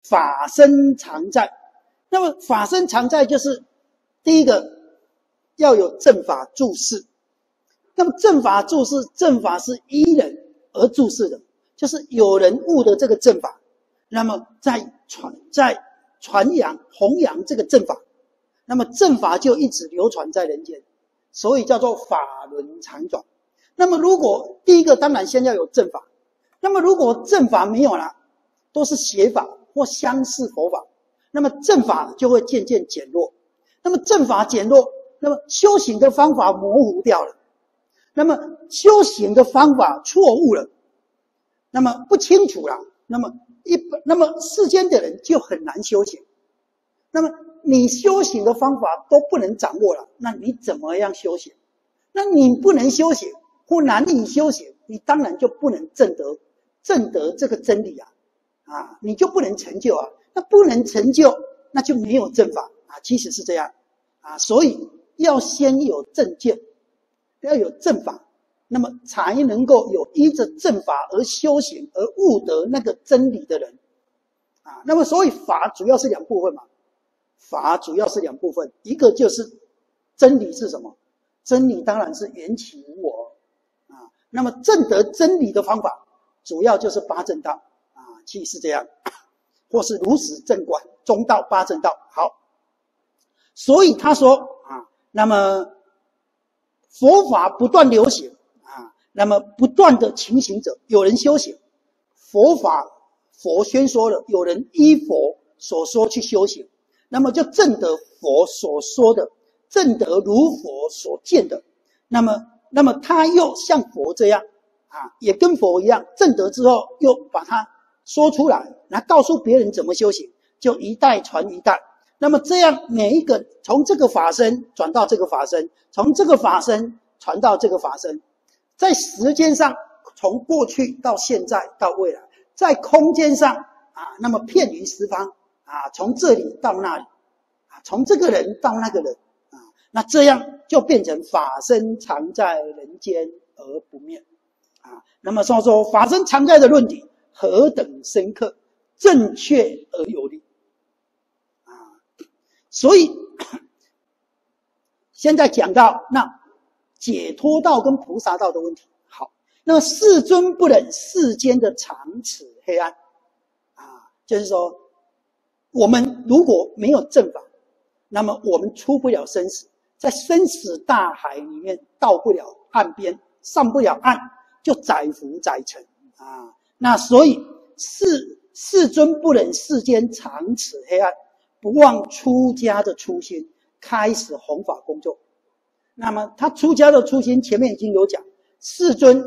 法身常在。那么法身常在就是第一个要有正法注释。那么正法注释，正法是依人而注释的，就是有人悟的这个正法，那么在传扬弘扬这个正法，那么正法就一直流传在人间，所以叫做法轮常转。那么如果第一个当然先要有正法，那么如果正法没有了，都是邪法或相似佛法，那么正法就会渐渐减弱。那么正法减弱，那么修行的方法模糊掉了，那么修行的方法错误了，那么不清楚了，那么世间的人就很难修行。那么你修行的方法都不能掌握了，那你怎么样修行？那你不能修行或难以修行，你当然就不能证得这个真理啊，你就不能成就啊。那不能成就，那就没有正法啊。其实是这样啊，所以要先有正见，要有正法，那么才能够有依着正法而修行而悟得那个真理的人啊。那么所以法主要是两部分嘛，法主要是两部分，一个就是真理是什么？真理当然是缘起无我啊。那么证得真理的方法，主要就是八正道啊，其实是这样，或是如实正观、中道、八正道。好，所以他说啊，那么佛法不断流行啊，那么不断的勤行者，有人修行，佛宣说了，有人依佛所说去修行，那么就证得佛所说的，证得如佛所见的。那么他又像佛这样啊，也跟佛一样，证得之后又把它说出来，来告诉别人怎么修行，就一代传一代。那么这样每一个从这个法身转到这个法身，从这个法身传到这个法身，在时间上从过去到现在到未来，在空间上啊，那么遍于十方啊，从这里到那里啊，从这个人到那个人啊，那这样就变成法身常在人间而不灭啊。那么说法身常在的论理何等深刻，正确而有力啊！所以现在讲到那解脱道跟菩萨道的问题。好，那世尊不忍世间的长此黑暗啊，就是说我们如果没有正法，那么我们出不了生死，在生死大海里面到不了岸边，上不了岸，就载浮载沉啊。那所以世尊不忍世间长此黑暗，不忘出家的初心，开始弘法工作。那么他出家的初心前面已经有讲，世尊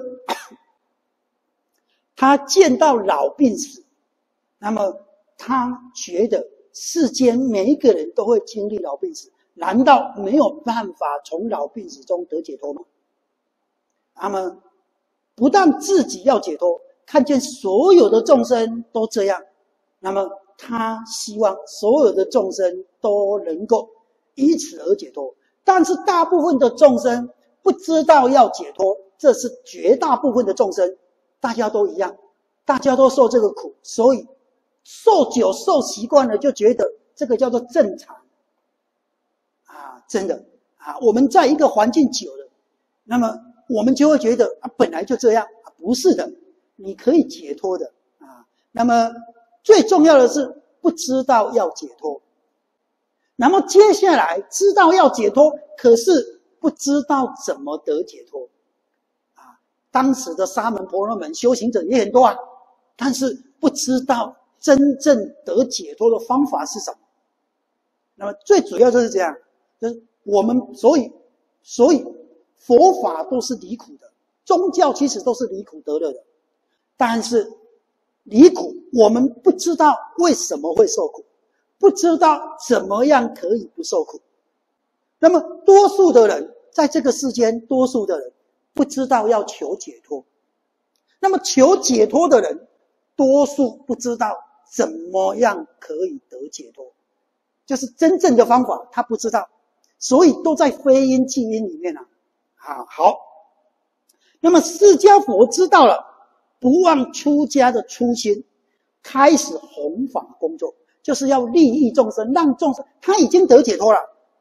他见到老病死，那么他觉得世间每一个人都会经历老病死，难道没有办法从老病死中得解脱吗？那么不但自己要解脱，看见所有的众生都这样，那么他希望所有的众生都能够因此而解脱。但是大部分的众生不知道要解脱，这是绝大部分的众生，大家都一样，大家都受这个苦，所以受久受习惯了，就觉得这个叫做正常啊，真的啊，我们在一个环境久了，那么我们就会觉得啊，本来就这样啊，不是的，你可以解脱的啊。那么最重要的是不知道要解脱，那么接下来知道要解脱，可是不知道怎么得解脱啊。当时的沙门婆罗门修行者也很多啊，但是不知道真正得解脱的方法是什么。那么最主要就是这样，就是我们所以佛法都是离苦的，宗教其实都是离苦得乐的，但是离苦我们不知道为什么会受苦，不知道怎么样可以不受苦。那么多数的人在这个世间，多数的人不知道要求解脱，那么求解脱的人多数不知道怎么样可以得解脱，就是真正的方法他不知道，所以都在非因即因里面啊。好，那么释迦佛知道了，不忘出家的初心， 开始弘法工作，就是要利益众生，让众生他已经得解脱了，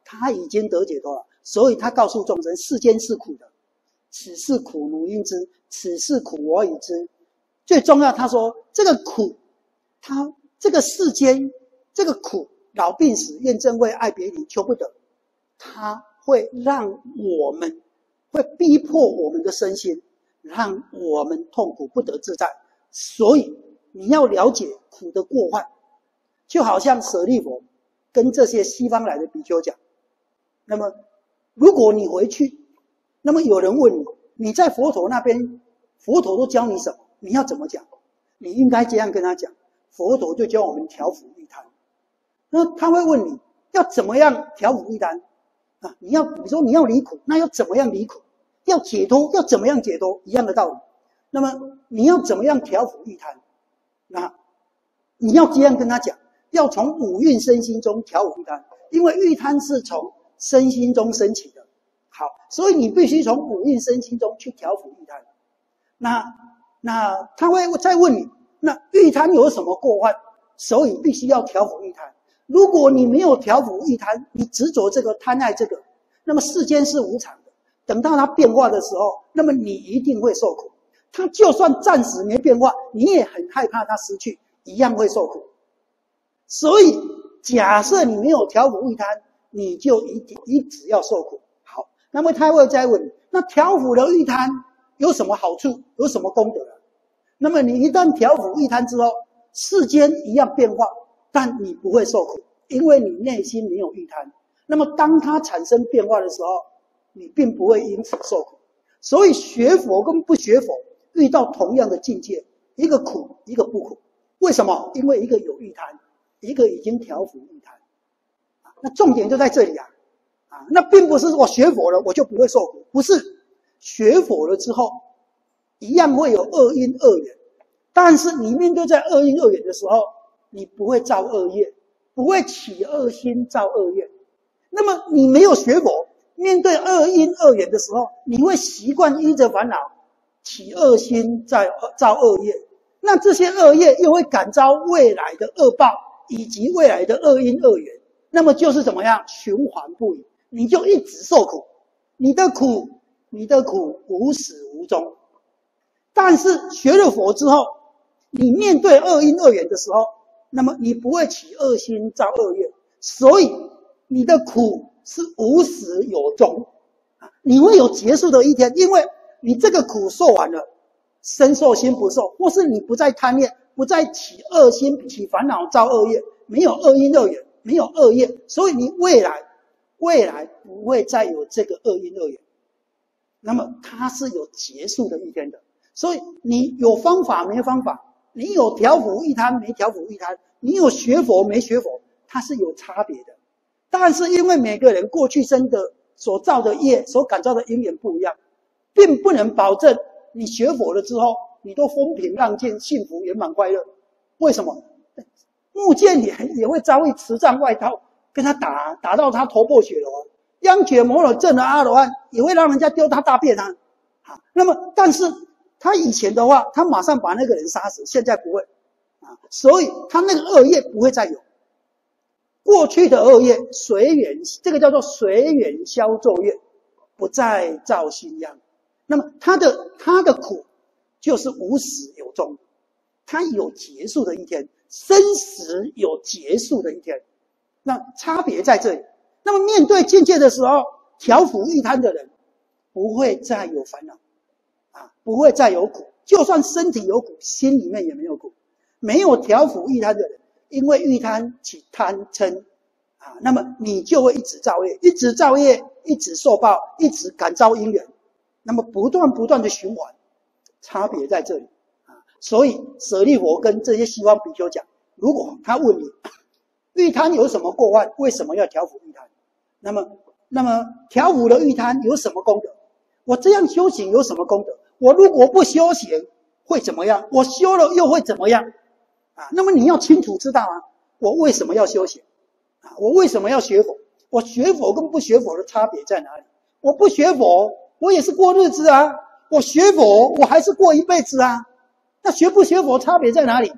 所以他告诉众生，世间是苦的，此事苦汝应知，此事苦我已知。最重要，他说这个苦，这个世间这个苦，老病死、怨憎会、爱别离、求不得，它会让我们，会逼迫我们的身心，让我们痛苦不得自在。所以你要了解苦的过患，就好像舍利弗跟这些西方来的比丘讲，那么如果你回去，那么有人问你，你在佛陀那边，佛陀都教你什么？你要怎么讲？你应该这样跟他讲，佛陀就教我们调伏欲贪。那他会问你要怎么样调伏欲贪啊？比如说你要离苦，那要怎么样离苦？要解脱，要怎么样解脱？一样的道理。那么你要怎么样调伏欲贪？那你要这样跟他讲，要从五蕴身心中调伏欲贪，因为欲贪是从身心中升起的。好，所以你必须从五蕴身心中去调伏欲贪。那他会再问你，那欲贪有什么过患？所以必须要调伏欲贪。如果你没有调伏欲贪，你执着这个贪爱这个，那么世间是无常的，等到它变化的时候，那么你一定会受苦。它就算暂时没变化，你也很害怕它失去，一样会受苦。所以假设你没有调伏欲贪，你就一直要受苦。好，那么他会再问你，那调伏了欲贪有什么好处，有什么功德？那么你一旦调伏欲贪之后，世间一样变化，但你不会受苦，因为你内心没有欲贪。那么当它产生变化的时候，你并不会因此受苦。所以学佛跟不学佛遇到同样的境界，一个苦，一个不苦。为什么？因为一个有欲贪，一个已经调伏欲贪。那重点就在这里啊！那并不是我学佛了我就不会受苦，不是。学佛了之后，一样会有恶因恶缘，但是你面对在恶因恶缘的时候，你不会造恶业，不会起恶心造恶业。那么你没有学佛，面对恶因恶缘的时候，你会习惯依着烦恼起恶心造恶业，那这些恶业又会感召未来的恶报以及未来的恶因恶缘，那么就是怎么样循环不已，你就一直受苦，你的苦无始无终。但是学了佛之后，你面对恶因恶缘的时候，那么你不会起恶心造恶业，所以你的苦是无始有终，你会有结束的一天，因为你这个苦受完了，身受心不受，或是你不再贪恋，不再起恶心起烦恼造恶业，没有恶因恶缘，没有恶业，所以你未来不会再有这个恶因恶缘，那么它是有结束的一天的。所以你有方法没方法，你有调伏欲贪没调伏欲贪，你有学佛没学佛，它是有差别的。但是因为每个人过去生的所造的业所感召的因缘不一样，并不能保证你学佛了之后你都风平浪静幸福圆满快乐。为什么？木剑也会遭遇持杖外道跟他打到他头破血流啊，央觉摩罗证的阿罗汉也会让人家丢他大便啊。那么但是他以前的话，他马上把那个人杀死，现在不会所以他那个恶业不会再有。过去的恶业随缘，这个叫做随缘消昼夜，不再造新殃。那么他的苦就是无始有终，他有结束的一天，生死有结束的一天。那差别在这里。那么面对境界的时候，调伏欲贪的人不会再有烦恼不会再有苦，就算身体有苦，心里面也没有苦。没有调伏欲贪的人，因为欲贪起贪嗔那么你就会一直造业，一直造业，一直受报，一直感召因缘，那么不断的循环，差别在这里所以舍利弗跟这些西方比丘讲，如果他问你欲贪有什么过患，为什么要调伏欲贪？那么调伏了欲贪有什么功德？我这样修行有什么功德？我如果不修行会怎么样？我修了又会怎么样那么你要清楚知道我为什么要修行我为什么要学佛？我学佛跟不学佛的差别在哪里？我不学佛我也是过日子我学佛我还是过一辈子那学不学佛差别在哪里？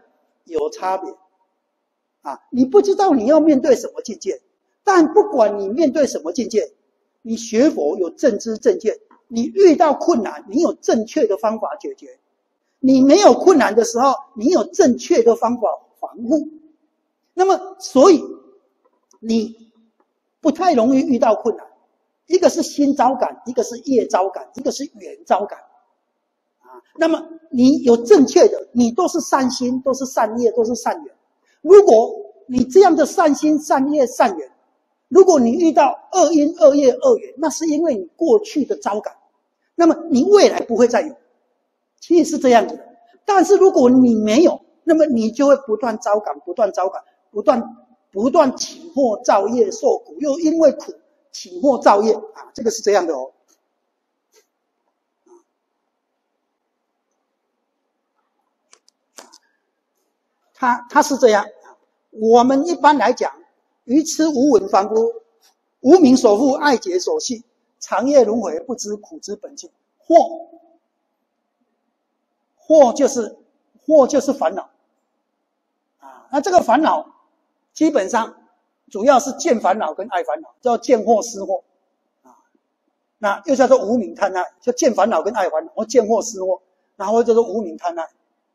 有差别啊！你不知道你要面对什么境界，但不管你面对什么境界，你学佛有正知正见，你遇到困难，你有正确的方法解决；你没有困难的时候，你有正确的方法防护。那么，所以你不太容易遇到困难。一个是心招感，一个是业招感，一个是缘招感。那么你有正确的，你都是善心，都是善业，都是善缘。如果你这样的善心、善业、善缘，如果你遇到恶因、恶业、恶缘，那是因为你过去的招感，那么你未来不会再有，其实是这样子的。但是如果你没有，那么你就会不断招感，不断招感，不断起祸造业受苦，又因为苦起祸造业啊，这个是这样的哦。他是这样，我们一般来讲，愚痴无闻凡夫，无明所缚，爱结所系，长夜轮回，不知苦之本性。惑就是烦恼啊。那这个烦恼基本上主要是见烦恼跟爱烦恼，叫见惑思惑啊。那又叫做无明贪爱，就见烦恼跟爱烦恼，或见惑思惑，然后叫做无明贪爱。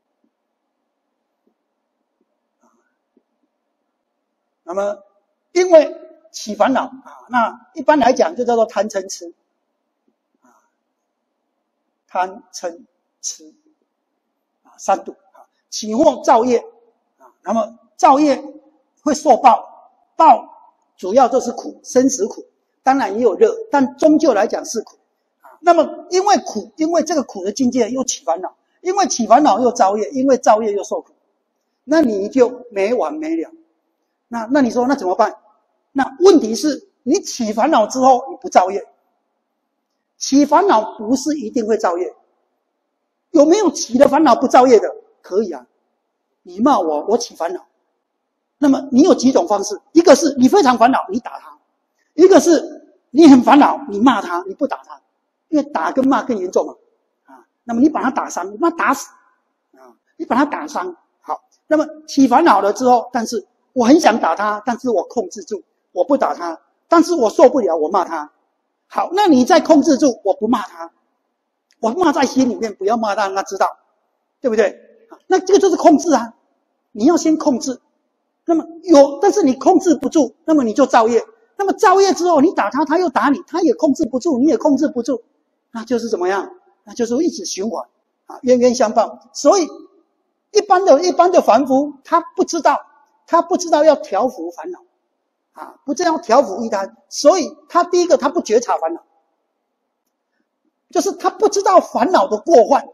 那么，因为起烦恼啊，那一般来讲就叫做贪嗔痴啊，贪嗔痴啊，三毒啊，起祸造业啊，那么造业会受报，报主要就是苦，生死苦，当然也有乐，但终究来讲是苦啊。那么因为苦，因为这个苦的境界又起烦恼，因为起烦恼又造业，因为造业又受苦，那你就没完没了。那你说那怎么办？那问题是你起烦恼之后你不造业，起烦恼不是一定会造业，有没有起的烦恼不造业的？可以啊，你骂我，我起烦恼，那么你有几种方式？一个是你非常烦恼，你打他；一个是你很烦恼，你骂他，你不打他，因为打跟骂更严重啊。那么你把他打伤，你把他打死啊，你把他打伤。好，那么起烦恼了之后，但是我很想打他，但是我控制住，我不打他，但是我受不了，我骂他。好，那你再控制住，我不骂他，我骂在心里面，不要骂他，让他知道，对不对？那这个就是控制啊，你要先控制。那么但是你控制不住，那么你就造业。那么造业之后，你打他，他又打你，他也控制不住，你也控制不住，那就是怎么样？那就是一直循环啊，冤冤相报。所以一般的凡夫，他不知道要调伏烦恼啊，不这样调伏一贪，所以他第一个他不觉察烦恼，就是他不知道烦恼的过患，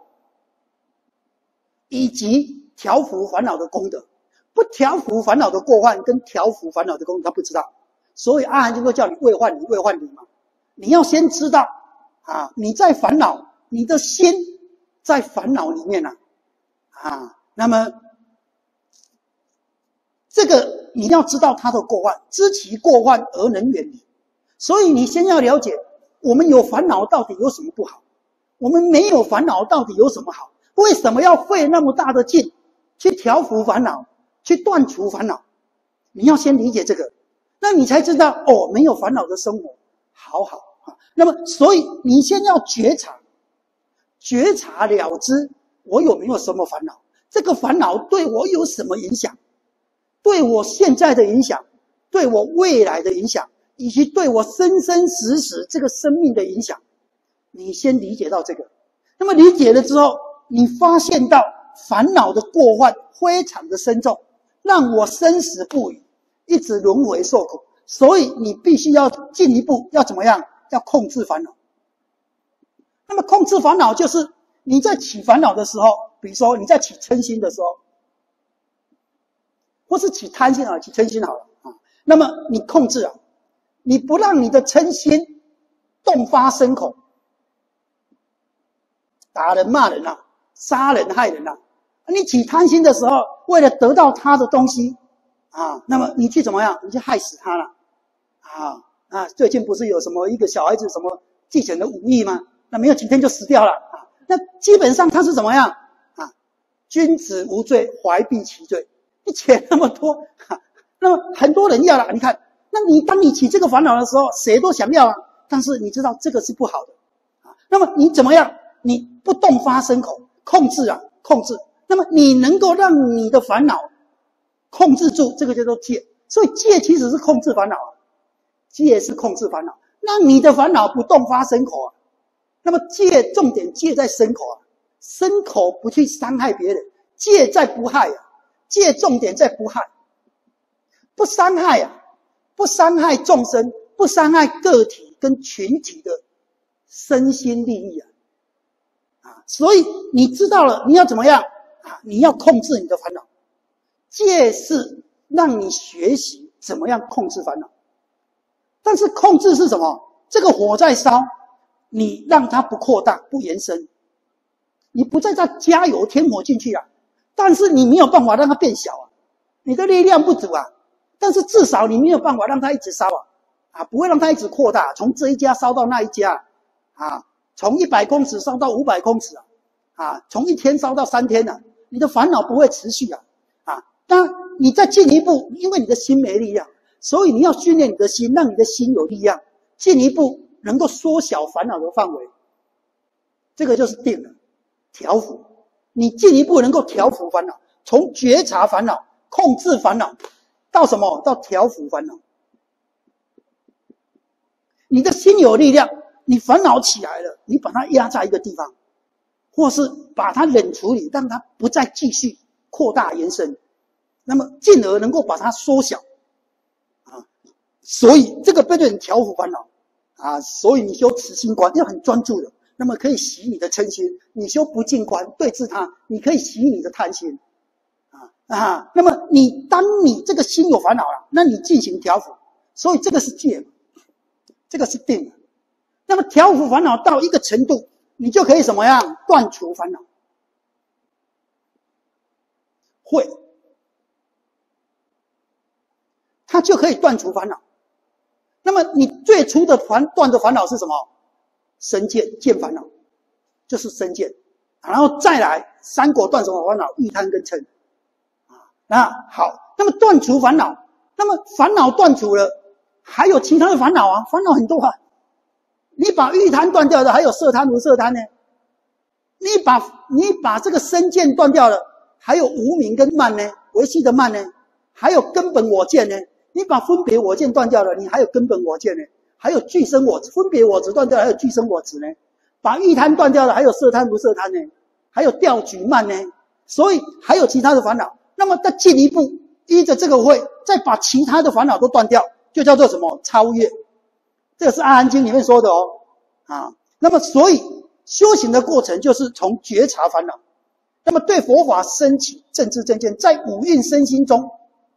以及调伏烦恼的功德。不调伏烦恼的过患跟调伏烦恼的功德他不知道，所以阿含经都叫你未患离未患离嘛。你要先知道啊，你在烦恼，你的心在烦恼里面啊，那么这个你要知道它的过患，知其过患而能远离。所以你先要了解，我们有烦恼到底有什么不好？我们没有烦恼到底有什么好？为什么要费那么大的劲去调伏烦恼，去断除烦恼？你要先理解这个，那你才知道哦，没有烦恼的生活好好啊。那么，所以你先要觉察了知我有没有什么烦恼，这个烦恼对我有什么影响，对我现在的影响，对我未来的影响，以及对我生生死死这个生命的影响。你先理解到这个，那么理解了之后，你发现到烦恼的过患非常的深重，让我生死不已，一直轮回受苦。所以你必须要进一步要怎么样？要控制烦恼。那么控制烦恼就是你在起烦恼的时候，比如说你在起嗔心的时候，或是起贪心啊，起嗔心好了啊。那么你控制啊，你不让你的嗔心动发生口，打人骂人啊，杀人害人啊。你起贪心的时候，为了得到他的东西啊，那么你去怎么样？你去害死他了啊！最近不是有什么一个小孩子什么继承了5亿吗？那没有几天就死掉了啊。那基本上他是怎么样啊？ 君子无罪，怀璧其罪。你钱那么多，那么很多人要了，你看，那你当你起这个烦恼的时候，谁都想要啊。但是你知道这个是不好的啊。那么你怎么样？你不动发生口，控制啊，控制。那么你能够让你的烦恼控制住，这个叫做戒。所以戒其实是控制烦恼啊，戒是控制烦恼。那你的烦恼不动发生口啊，那么戒重点戒在身口啊，身口不去伤害别人，戒在不害啊。戒重点在不害，不伤害啊，不伤害众生，不伤害个体跟群体的身心利益啊。所以你知道了你要怎么样啊？你要控制你的烦恼。戒是让你学习怎么样控制烦恼，但是控制是什么？这个火在烧，你让它不扩大不延伸，你不再加油添火进去啊。但是你没有办法让它变小啊，你的力量不足啊。但是至少你没有办法让它一直烧啊，不会让它一直扩大，从这一家烧到那一家啊，从100公尺烧到500公尺啊，从1天烧到3天啊，你的烦恼不会持续啊。当你再进一步，因为你的心没力量，所以你要训练你的心，让你的心有力量，进一步能够缩小烦恼的范围。这个就是定了，调伏。你进一步能够调伏烦恼，从觉察烦恼、控制烦恼，到什么？到调伏烦恼。你的心有力量，你烦恼起来了，你把它压在一个地方，或是把它冷处理，让它不再继续扩大延伸，那么进而能够把它缩小啊。所以这个被对你调伏烦恼啊，所以你修慈心观要很专注的。那么可以洗你的嗔心，你修不净观对治它，你可以洗你的贪心那么当你这个心有烦恼了，那你进行调伏，所以这个是戒，这个是定。那么调伏烦恼到一个程度，你就可以什么样？断除烦恼。会，它就可以断除烦恼。那么你最初的断的烦恼是什么？身见，见烦恼，就是身见，然后再来三果断什么烦恼？欲贪跟嗔那好，那么断除烦恼，那么烦恼断除了，还有其他的烦恼啊，烦恼很多啊。你把欲贪断掉了，还有色贪无色贪呢？你把这个身见断掉了，还有无明跟慢呢？维系的慢呢？还有根本我见呢？你把分别我见断掉了，你还有根本我见呢？还有具生我执，分别我执断掉了，还有具生我执呢？把欲贪断掉了，还有色贪无色贪呢？还有调举慢呢？所以还有其他的烦恼。那么再进一步，依着这个会，再把其他的烦恼都断掉，就叫做什么？超越。这个是《阿含经》里面说的那么所以修行的过程就是从觉察烦恼，那么对佛法升起正知正见，在五蕴身心中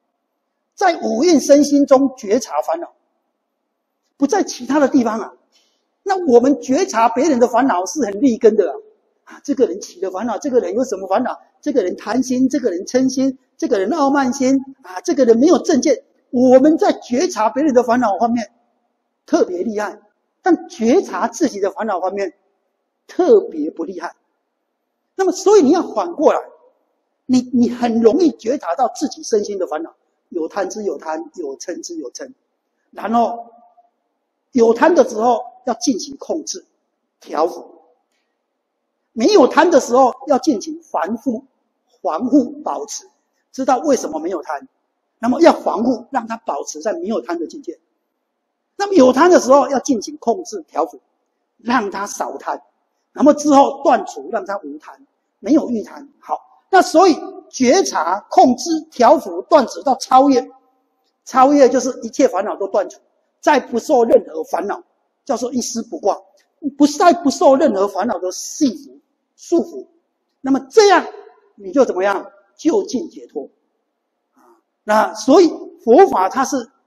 觉察烦恼，不在其他的地方啊。那我们觉察别人的烦恼是很立根的这个人起了烦恼，这个人有什么烦恼？这个人贪心，这个人嗔心，这个人傲慢心这个人没有正见。我们在觉察别人的烦恼方面特别厉害，但觉察自己的烦恼方面特别不厉害。那么所以你要反过来，你很容易觉察到自己身心的烦恼，有贪之有贪，有嗔之有嗔。然后有贪的时候要进行控制调伏，没有贪的时候要进行防护保持，知道为什么没有贪，那么要防护，让它保持在没有贪的境界。那么有贪的时候要进行控制调伏，让它少贪，那么之后断除，让它无贪，没有欲贪。好，那所以觉察、控制、调伏、断止到超越，超越就是一切烦恼都断除，再不受任何烦恼，叫做一丝不挂，再不受任何烦恼的束缚。那么这样你就怎么样？就近解脱那所以佛法它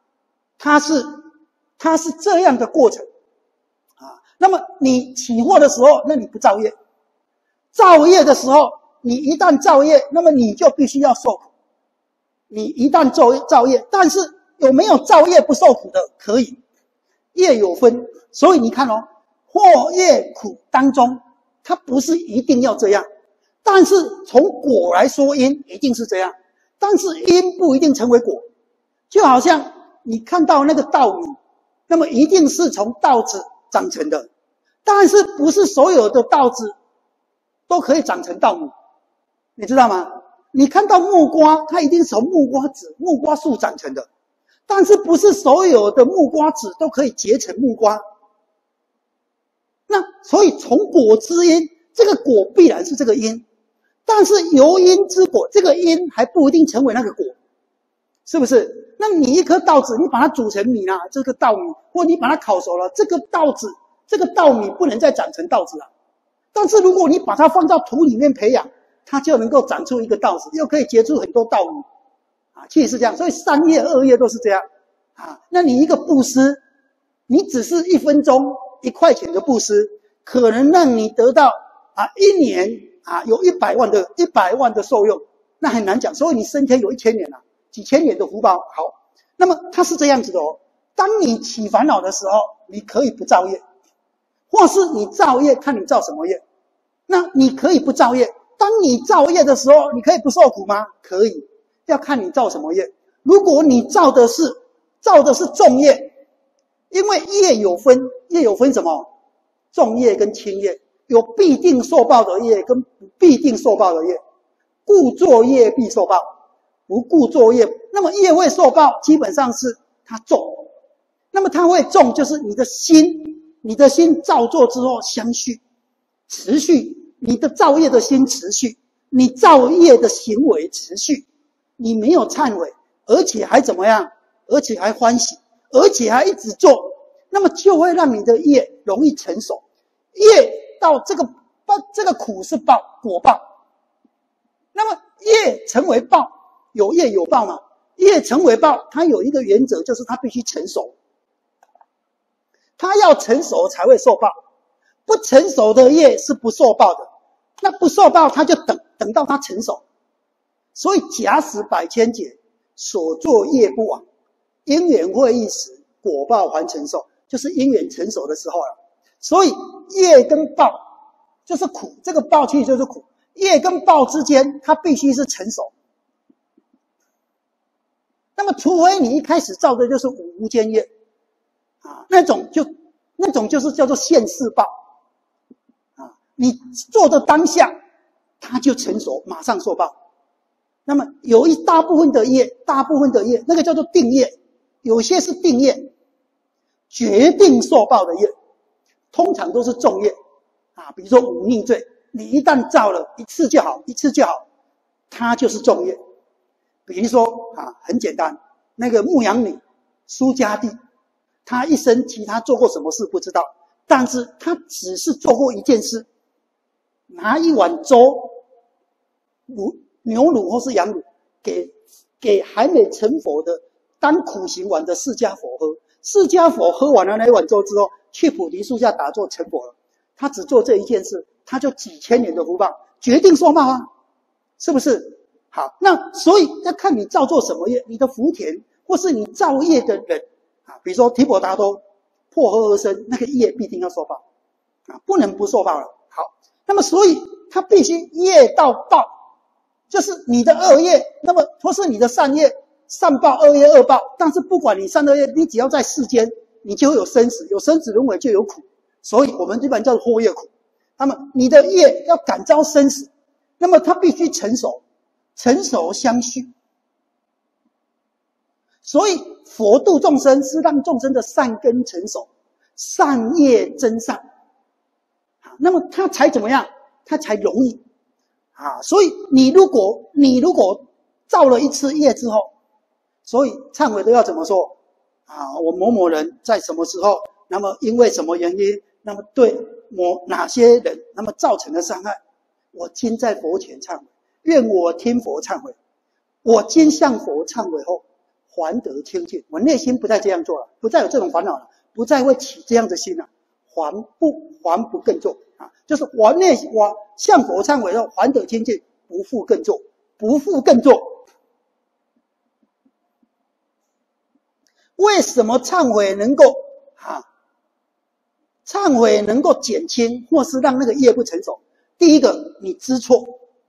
是这样的过程那么你起惑的时候，那你不造业，造业的时候，你一旦造业，那么你就必须要受苦。你一旦造业，但是有没有造业不受苦的？可以，业有分。所以你看惑业苦当中，它不是一定要这样， 但是从果来说因一定是这样，但是因不一定成为果。就好像你看到那个稻米，那么一定是从稻子长成的，但是不是所有的稻子都可以长成稻米，你知道吗？你看到木瓜，它一定是从木瓜籽、木瓜树长成的，但是不是所有的木瓜籽都可以结成木瓜。那所以从果知因，这个果必然是这个因，但是由因之果，这个因还不一定成为那个果，是不是？那你一颗稻子，你把它煮成米啦，这个稻米，或你把它烤熟了，这个稻子、这个稻米不能再长成稻子了。但是如果你把它放到土里面培养，它就能够长出一个稻子，又可以结出很多稻米啊，其实是这样。所以3业、2业都是这样啊。那你一个布施，你只是1分钟1块钱的布施，可能让你得到1年有100万的受用，那很难讲。所以你升天有1000年啊，几千年的福报。好，那么它是这样子的哦。当你起烦恼的时候，你可以不造业，或是你造业，看你造什么业。那你可以不造业。当你造业的时候，你可以不受苦吗？可以，要看你造什么业。如果你造的是重业，因为业有分什么？重业跟轻业，有必定受报的业跟不必定受报的业。故作业必受报，不故作业，那么业会受报，基本上是它重。那么它会重，就是你的心造作之后相续，持续。你的造业的心持续，你造业的行为持续，你没有忏悔，而且还怎么样？而且还欢喜，而且还一直做，那么就会让你的业容易成熟。业到这个苦是报，果报。那么业成为报，有业有报嘛？业成为报，它有一个原则，就是它必须成熟，它要成熟才会受报。不成熟的业是不受报的，那不受报他就等到它成熟。所以假使百千劫，所作业不亡，因缘会一时，果报还成熟，就是因缘成熟的时候了。所以业跟报就是苦，这个报其实就是苦。业跟报之间，它必须是成熟。那么除非你一开始造的就是无间业那种就是叫做现世报你做的当下它就成熟，马上受报。那么有一大部分的业那个叫做定业，有些是定业，决定受报的业，通常都是重业比如说忤逆罪，你一旦造了一次就好，它就是重业。比如说很简单，那个牧羊女苏家地，她一生其他做过什么事不知道，但是她只是做过一件事，拿一碗粥，牛乳或是羊乳，给还没成佛的当苦行完的释迦佛喝。释迦佛喝完了那一碗粥之后，去菩提树下打坐成佛了。他只做这一件事，他就几千年的福报，决定受报是不是？好，那所以要看你造作什么业，你的福田或是你造业的人比如说提婆达多破河而生，那个业必定要受报不能不受报了。好，那么所以他必须业到报，就是你的恶业，那么或是你的善业，善报恶业恶报。但是不管你善恶业，你只要在世间，你就有生死，有生死轮回就有苦，所以我们一般叫做祸业苦。那么你的业要感召生死，那么它必须成熟相续。所以佛度众生是让众生的善根成熟，善业增上那么他才怎么样？他才容易所以你如果造了一次业之后，所以忏悔都要怎么说我某某人在什么时候，那么因为什么原因，那么对哪些人那么造成的伤害，我今在佛前忏悔，愿我听佛忏悔，我今向佛忏悔后还得清净。我内心不再这样做了，不再有这种烦恼了，不再会起这样的心了，还不更做就是我向佛忏悔后还得清净，不复更做。为什么忏悔能够减轻或是让那个业不成熟？第一个，你知错，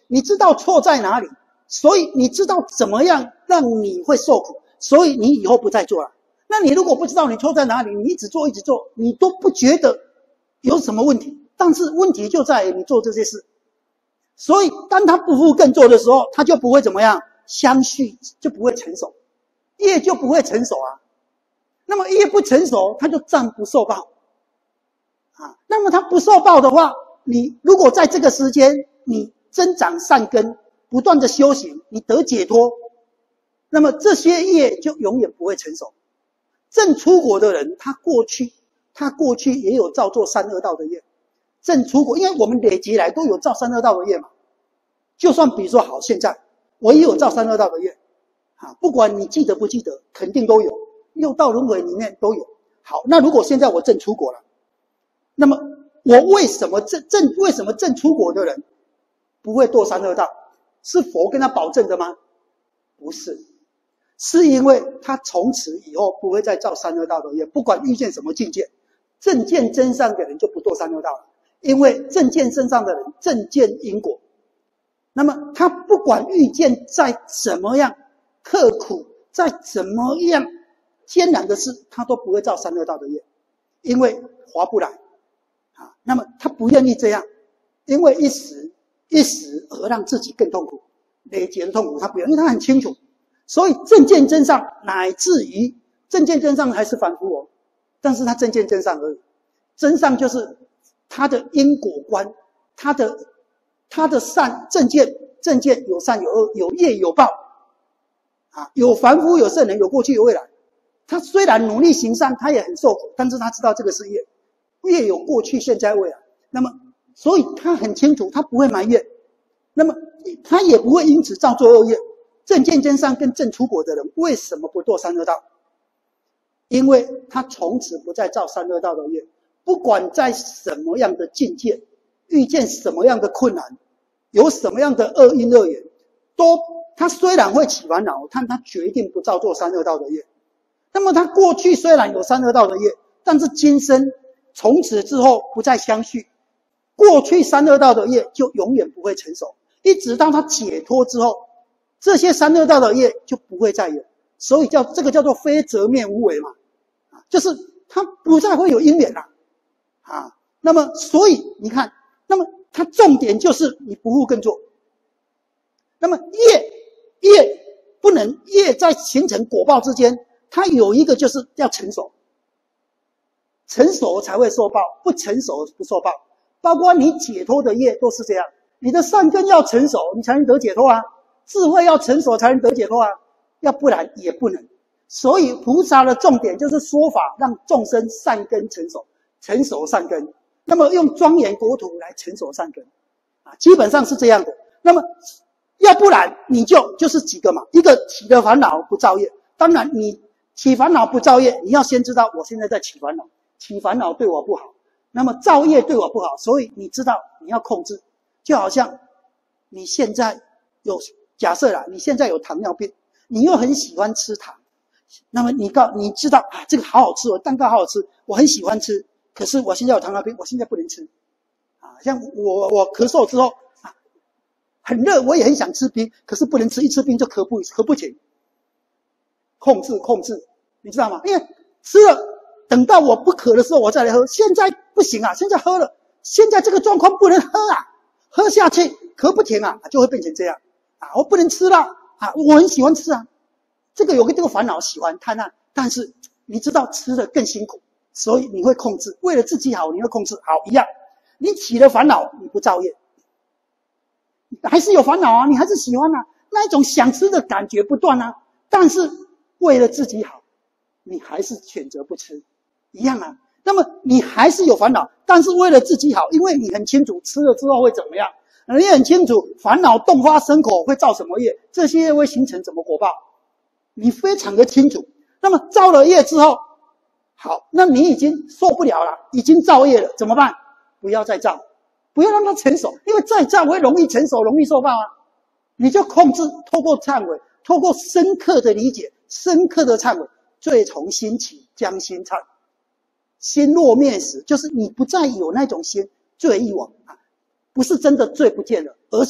你知道错在哪里，所以你知道怎么样让你会受苦，所以你以后不再做了。那你如果不知道你错在哪里，你一直做，你都不觉得有什么问题。但是问题就在于你做这些事。所以当他不复更做的时候，他就不会怎么样，相续就不会成熟，业就不会成熟啊。那么业不成熟，他就暂不受报啊。那么他不受报的话，你如果在这个时间你增长善根，不断的修行，你得解脱，那么这些业就永远不会成熟。正出国的人，他过去也有造作三恶道的业。正出国，因为我们累积来都有造三恶道的业嘛。就算比如说好，现在我也有造三恶道的业啊，不管你记得不记得，肯定都有，六道轮回里面都有。好，那如果现在我正出国了，那么我为什么正出国的人不会堕三恶道？是佛跟他保证的吗？不是，是因为他从此以后不会再造三恶道的业，不管遇见什么境界，正见真善的人就不堕三恶道了。因为正见身上的人正见因果，那么他不管遇见再怎么样刻苦，再怎么样艰难的事，他都不会造三恶道的业，因为划不来啊。那么他不愿意这样，因为一时而让自己更痛苦，累积的痛苦他不愿意，因为他很清楚。所以正见真善，乃至于正见真善还是凡夫哦，但是他正见真善而已。真善就是他的因果观，他的善正见有善有恶，有业有报啊，有凡夫有圣人，有过去有未来。他虽然努力行善，他也很受苦，但是他知道这个是业，业有过去现在未来。那么所以他很清楚，他不会埋怨，那么他也不会因此造作恶业。正见真善跟正出国的人为什么不堕三恶道？因为他从此不再造三恶道的业，不管在什么样的境界，遇见什么样的困难，有什么样的恶因恶缘，他虽然会起烦恼，但他决定不造作三恶道的业。那么他过去虽然有三恶道的业，但是今生从此之后不再相续，过去三恶道的业就永远不会成熟，一直到他解脱之后，这些三恶道的业就不会再有，所以这个叫做非择灭无为嘛，就是他不再会有因缘了啊。那么所以你看，那么它重点就是你不复更做。那么业不能，业在形成果报之间，它有一个就是要成熟，成熟才会受报，不成熟不受报。包括你解脱的业都是这样，你的善根要成熟，你才能得解脱啊。智慧要成熟才能得解脱啊，要不然也不能。所以菩萨的重点就是说法，让众生善根成熟，成熟善根。那么用庄严国土来成熟善根啊，基本上是这样的。那么要不然你就是几个嘛，一个起的烦恼不造业。当然你起烦恼不造业，你要先知道我现在在起烦恼，起烦恼对我不好，那么造业对我不好，所以你知道你要控制。就好像你现在假设啦，你现在有糖尿病，你又很喜欢吃糖，那么你知道啊，这个好好吃哦，蛋糕好好吃，我很喜欢吃，可是我现在有糖尿病，我现在不能吃啊。像我咳嗽之后啊，很热，我也很想吃冰，可是不能吃，一吃冰就咳不停。控制，你知道吗？因为吃了，等到我不渴的时候我再来喝，现在不行啊，现在喝了，现在这个状况不能喝啊，喝下去咳不停啊，就会变成这样啊，我不能吃了啊，我很喜欢吃啊，这个有这个烦恼，喜欢贪婪，但是你知道吃的更辛苦，所以你会控制，为了自己好，你会控制。好，一样，你起了烦恼，你不造业，还是有烦恼啊，你还是喜欢啊，那一种想吃的感觉不断啊，但是为了自己好，你还是选择不吃，一样啊。那么你还是有烦恼，但是为了自己好，因为你很清楚吃了之后会怎么样，你很清楚烦恼动发生口会造什么业，这些业会形成什么果报，你非常的清楚。那么造了业之后，好，那你已经受不了了，已经造业了，怎么办？不要再造，不要让它成熟，因为再造会容易成熟，容易受报啊。你就控制，透过忏悔，透过深刻的理解，深刻的忏悔，罪从心起，将心忏。心若灭时，就是你不再有那种心，罪亦亡啊，不是真的罪不见了，而是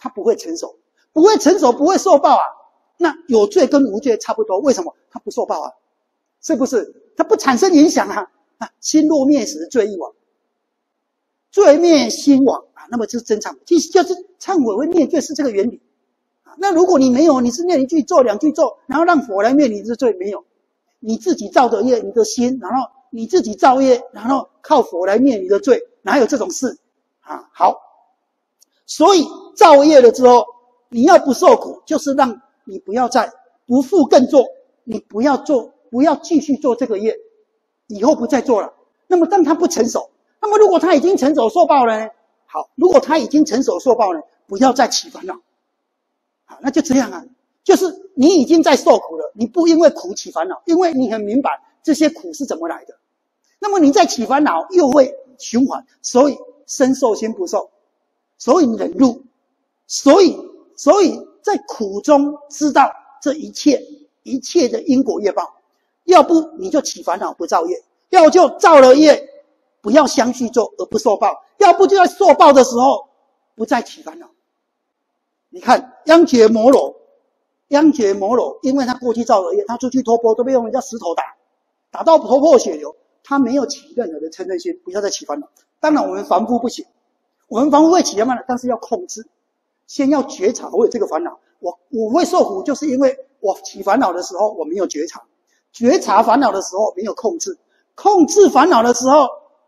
他不会成熟，不会成熟，不会受报啊。那有罪跟无罪差不多，为什么？他不受报啊，是不是？他不产生影响啊。心若灭时，罪亦亡。罪灭心亡啊，那么就是真忏悔，就是忏悔会灭罪，是这个原理。那如果你没有，你是念一句咒、两句咒，然后让佛来灭你的罪，没有，你自己造的业，你的心，然后你自己造业，然后靠佛来灭你的罪，哪有这种事啊？好，所以造业了之后，你要不受苦，就是让你不要再不复更做，你不要做，不要继续做这个业，以后不再做了。那么当他不成熟，那么如果他已经成熟受报了呢？好，如果他已经成熟受报了，不要再起烦恼。好，那就这样啊，就是你已经在受苦了，你不因为苦起烦恼，因为你很明白这些苦是怎么来的。那么你再起烦恼又会循环，所以身受心不受，所以忍辱，所以在苦中知道这一切的因果业报，要不你就起烦恼不造业，要就造了业不要相续做而不受报，要不就在受报的时候不再起烦恼。你看央觉摩罗，因为他过去造了业，他出去托钵都被用人家石头打到头破血流，他没有起任何的嗔恨心，不要再起烦恼。当然我们凡夫不行，我们凡夫会起烦恼，但是要控制，先要觉察我有这个烦恼，我会受苦，就是因为我起烦恼的时候我没有觉察，觉察烦恼的时候没有控制，控制烦恼的时候，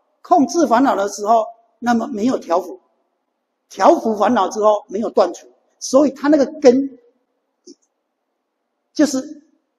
那么没有调伏，调伏烦恼之后没有断除，所以他那个根就是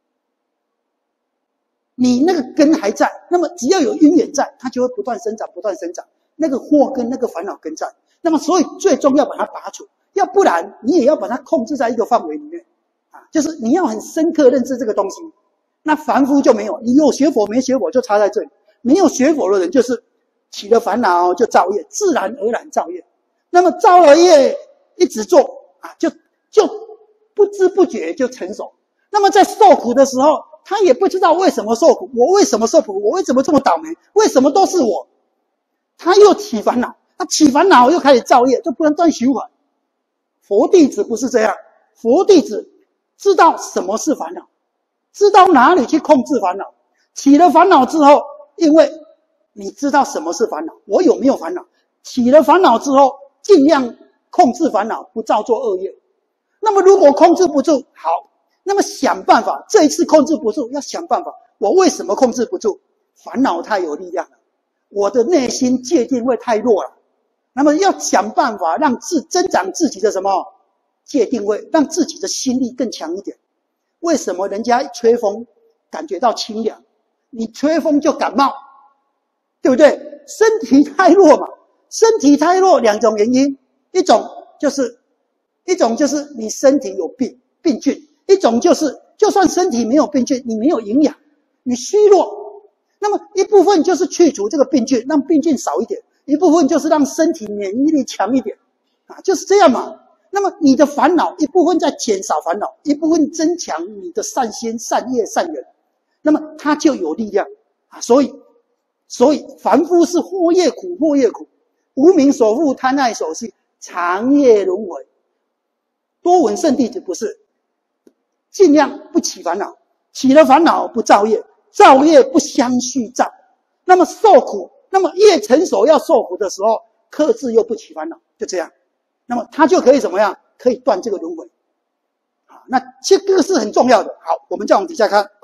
你那个根还在，那么只要有因缘在，它就会不断生长，那个祸根那个烦恼根在，那么所以最终要把它拔除，要不然你也要把它控制在一个范围里面啊，就是你要很深刻认知这个东西。那凡夫就没有，你有学佛没学佛就差在这里，没有学佛的人就是起了烦恼就造业，自然而然造业，那么造了业一直做啊，就不知不觉就成熟。那么在受苦的时候，他也不知道为什么受苦，我为什么受苦，我为什么这么倒霉，为什么都是我，他又起烦恼，他起烦恼又开始造业，就不能断循环。佛弟子不是这样，佛弟子知道什么是烦恼，知道哪里去控制烦恼，起了烦恼之后，因为你知道什么是烦恼，我有没有烦恼，起了烦恼之后尽量控制烦恼，不造作恶业。那么如果控制不住，好，那么想办法，这一次控制不住，要想办法，我为什么控制不住？烦恼太有力量了，我的内心界定位太弱了，那么要想办法让增长自己的什么界定位，让自己的心力更强一点。为什么人家吹风感觉到清凉，你吹风就感冒，对不对？身体太弱嘛，身体太弱两种原因，一种就是你身体有病菌，一种就是就算身体没有病菌，你没有营养，你虚弱，那么一部分就是去除这个病菌，让病菌少一点，一部分就是让身体免疫力强一点啊，就是这样嘛。那么你的烦恼一部分在减少烦恼，一部分增强你的善心、善业、善缘，那么它就有力量啊。所以凡夫是祸业苦，无明所缚，贪爱所系，长夜轮回。多闻圣弟子不是，尽量不起烦恼，起了烦恼不造业，造业不相续造，那么受苦，那么越成熟要受苦的时候，克制又不起烦恼，就这样，那么他就可以怎么样？可以断这个轮回。好，那这个是很重要的。好，我们再往底下看。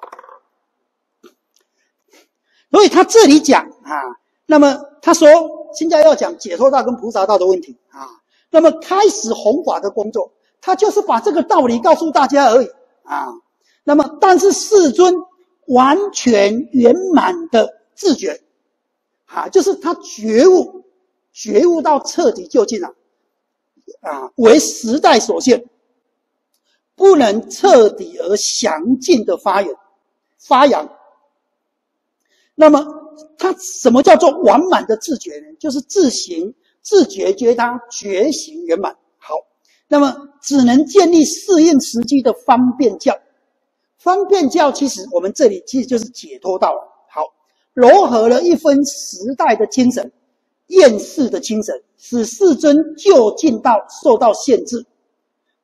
所以他这里讲啊，那么他说现在要讲解脱道跟菩萨道的问题啊，那么开始弘法的工作，他就是把这个道理告诉大家而已啊。那么但是世尊完全圆满的自觉啊，就是他觉悟到彻底究竟了啊，为时代所限，不能彻底而详尽的发扬。那么他什么叫做完满的自觉呢？就是自觉觉他觉行圆满。好，那么只能建立适应时机的方便教。方便教其实我们这里其实就是解脱道了。好，糅合了一分时代的精神，厌世的精神，使世尊就近道受到限制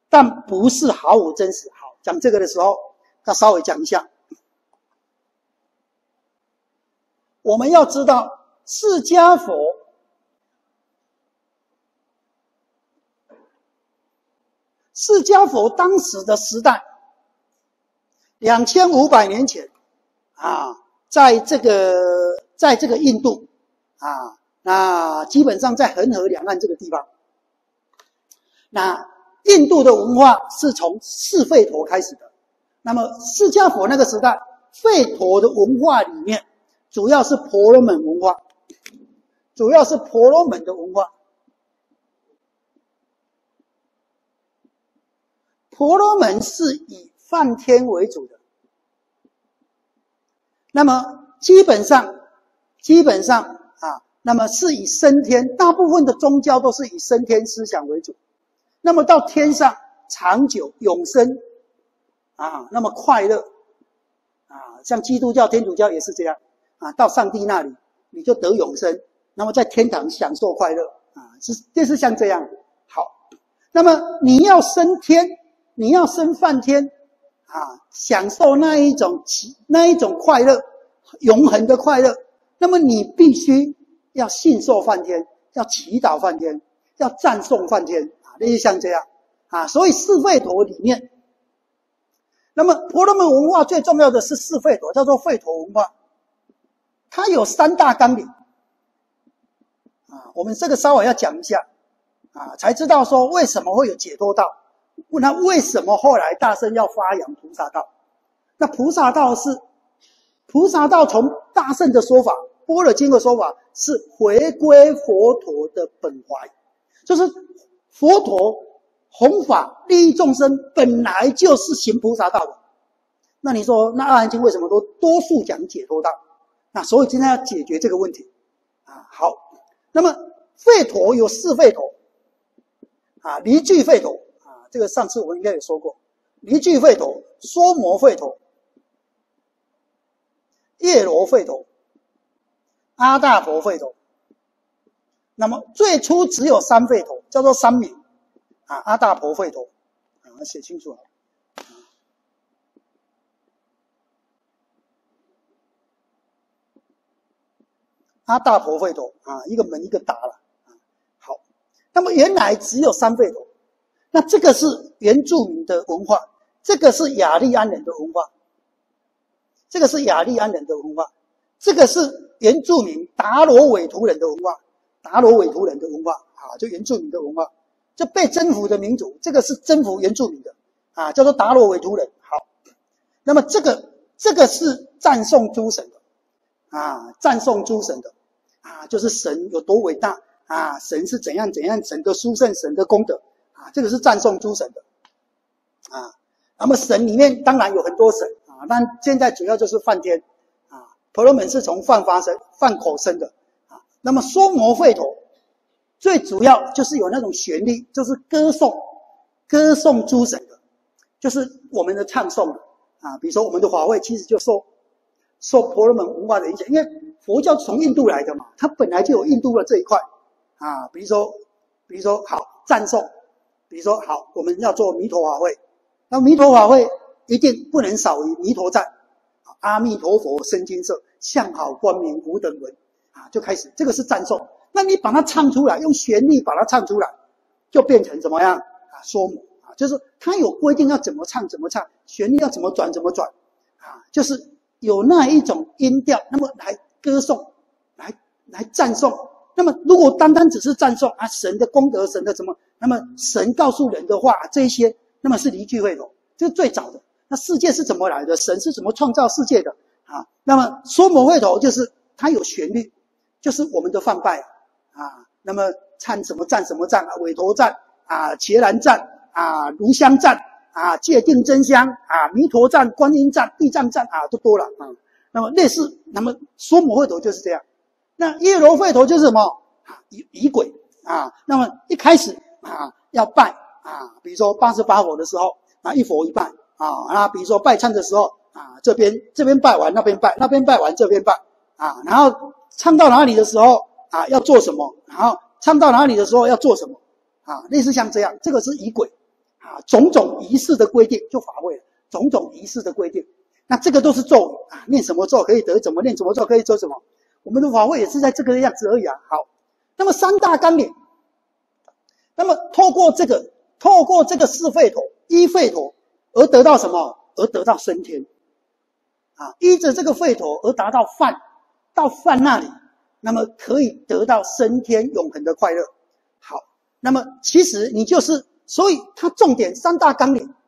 但不是毫无真实。好，讲这个的时候，要稍微讲一下。我们要知道，释迦佛当时的时代，2500年前啊，在这个印度啊，那基本上在恒河两岸这个地方，那印度的文化是从释吠陀开始的。那么释迦佛那个时代，吠陀的文化里面，主要是婆罗门文化，主要是婆罗门的文化。婆罗门是以梵天为主的，那么基本上啊，那么是以升天，大部分的宗教都是以升天思想为主。那么到天上长久永生啊，那么快乐啊，像基督教、天主教也是这样啊，到上帝那里你就得永生，那么在天堂享受快乐啊，就是像这样。好，那么你要升天，你要升梵天啊，享受那一种快乐，永恒的快乐，那么你必须要信受梵天，要祈祷梵天，要赞颂梵天啊，类似像这样啊。所以释吠陀里面，那么婆罗门文化最重要的是释吠陀，叫做吠陀文化，它有3大纲领啊。我们这个稍微要讲一下啊，才知道说为什么会有解脱道。那为什么后来大乘要发扬菩萨道？那菩萨道从大乘的说法，般若经的说法是回归佛陀的本怀，就是佛陀弘法利益众生本来就是行菩萨道的。那你说那阿含经为什么都多数讲解脱道？那所以今天要解决这个问题啊。好，那么吠陀有4吠陀啊，离俱吠陀。这个上次我应该有说过，离俱吠陀、说摩吠陀、夜罗吠陀、阿大婆吠陀。那么最初只有3吠陀，叫做3名啊，阿大婆吠陀啊，写清楚了。阿大婆吠陀啊，一个门一个达了啊。好，那么原来只有3吠陀。那这个是原住民的文化，这个是雅利安人的文化，这个是雅利安人的文化，这个是原住民达罗韦图人的文化，达罗韦图人的文化啊，就原住民的文化，就被征服的民族，这个是征服原住民的啊，叫做达罗韦图人。好，那么这个是赞颂诸神的啊，赞颂诸神的啊，就是神有多伟大啊，神是怎样怎样，神的殊胜，神的功德。啊，这个是赞颂诸神的啊。那么神里面当然有很多神啊，但现在主要就是梵天啊。婆罗门是从梵口生的啊。那么说摩吠陀最主要就是有那种旋律，就是歌颂诸神的，就是我们的唱诵啊。比如说我们的法会其实就受婆罗门文化的影响，因为佛教从印度来的嘛，它本来就有印度的这一块啊。比如说好赞颂。比如说，好，我们要做弥陀法会，那弥陀法会一定不能少于弥陀赞，阿弥陀佛生金色，相好光明无等伦啊，就开始，这个是赞颂。那你把它唱出来，用旋律把它唱出来，就变成怎么样啊？说摩啊，就是它有规定要怎么唱，旋律要怎么转啊，就是有那一种音调，那么来歌颂，来赞颂。那么如果单单只是赞颂啊，神的功德，神的什么？那么神告诉人的话，这一些，那么是离俱吠陀，这是最早的。那世界是怎么来的？神是怎么创造世界的啊？那么说摩吠陀就是它有旋律，就是我们的梵拜啊。那么唱什么赞什么赞啊，韦陀赞啊，伽蓝赞啊，炉香赞啊，戒定真香啊，弥陀赞、观音赞、地藏赞啊，都多了啊。那么类似，那么说摩吠陀就是这样。那夜罗吠陀就是什么啊？仪轨啊。那么一开始啊要拜啊，比如说88佛的时候啊，一佛一拜啊。那比如说拜忏的时候啊，这边拜完那边拜，那边拜完这边拜啊。然后唱到哪里的时候啊要做什么，然后唱到哪里的时候要做什么啊，类似像这样，这个是仪轨种种仪式的规定，就法会了，种种仪式的规定。那这个都是咒语啊，念什么咒可以得怎么念，怎么咒可以做什么。我们的法会也是在这个样子而已啊。好，那么三大纲领，那么透过这个四吠陀、依吠陀而得到什么？而得到升天依着这个吠陀而达到梵，到梵那里，那么可以得到升天永恒的快乐。好，那么其实你就是，所以它重点三大纲领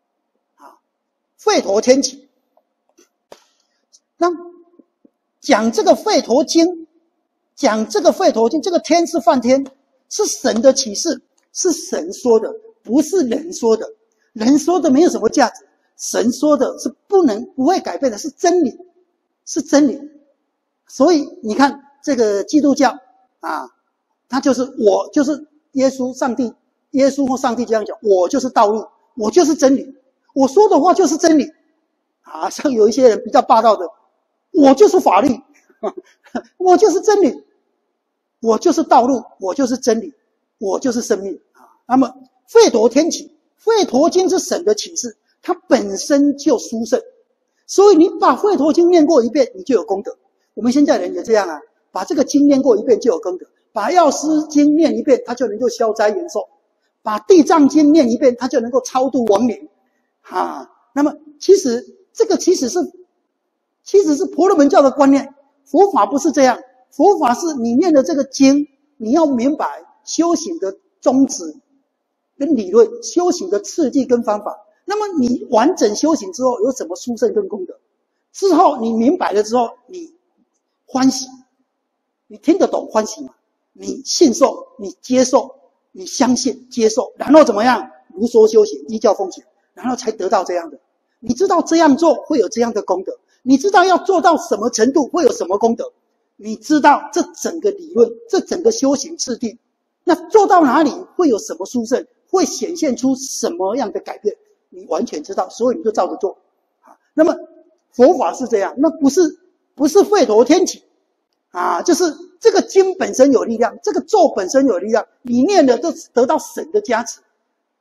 吠陀天启。那讲这个吠陀经，这个天是梵天，是神的启示，是神说的，不是人说的。人说的没有什么价值，神说的是不会改变的，是真理，是真理。所以你看这个基督教他就是我就是耶稣或上帝这样讲，我就是道路，我就是真理，我说的话就是真理像有一些人比较霸道的，我就是法律我就是真理，我就是道路，我就是真理，我就是生命那么吠陀天启，吠陀经是神的启示，它本身就殊胜，所以你把吠陀经念过一遍，你就有功德。我们现在人也这样把这个经念过一遍就有功德，把药师经念一遍，他就能够消灾延寿，把地藏经念一遍，他就能够超度亡灵那么其实这个其实是婆罗门教的观念，佛法不是这样。佛法是你念的这个经，你要明白修行的宗旨跟理论，修行的次第跟方法。那么你完整修行之后有什么殊胜跟功德？之后你明白了之后，你欢喜，你听得懂欢喜吗？你信受，你接受，你相信接受，然后怎么样？如说修行，依教奉行，然后才得到这样的。你知道这样做会有这样的功德，你知道要做到什么程度会有什么功德，你知道这整个理论，这整个修行次第，那做到哪里会有什么殊胜，会显现出什么样的改变，你完全知道，所以你就照着做那么佛法是这样，那不是吠陀天启就是这个经本身有力量，这个咒本身有力量，你念的都得到神的加持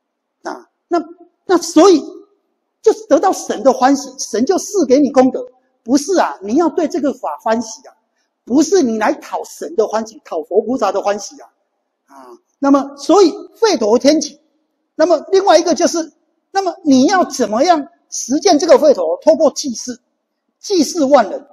那所以就是得到神的欢喜，神就赐给你功德，不是你要对这个法欢喜不是你来讨神的欢喜，讨佛菩萨的欢喜那么所以吠陀天启，那么另外一个就是，那么你要怎么样实践这个吠陀？透过祭祀万人，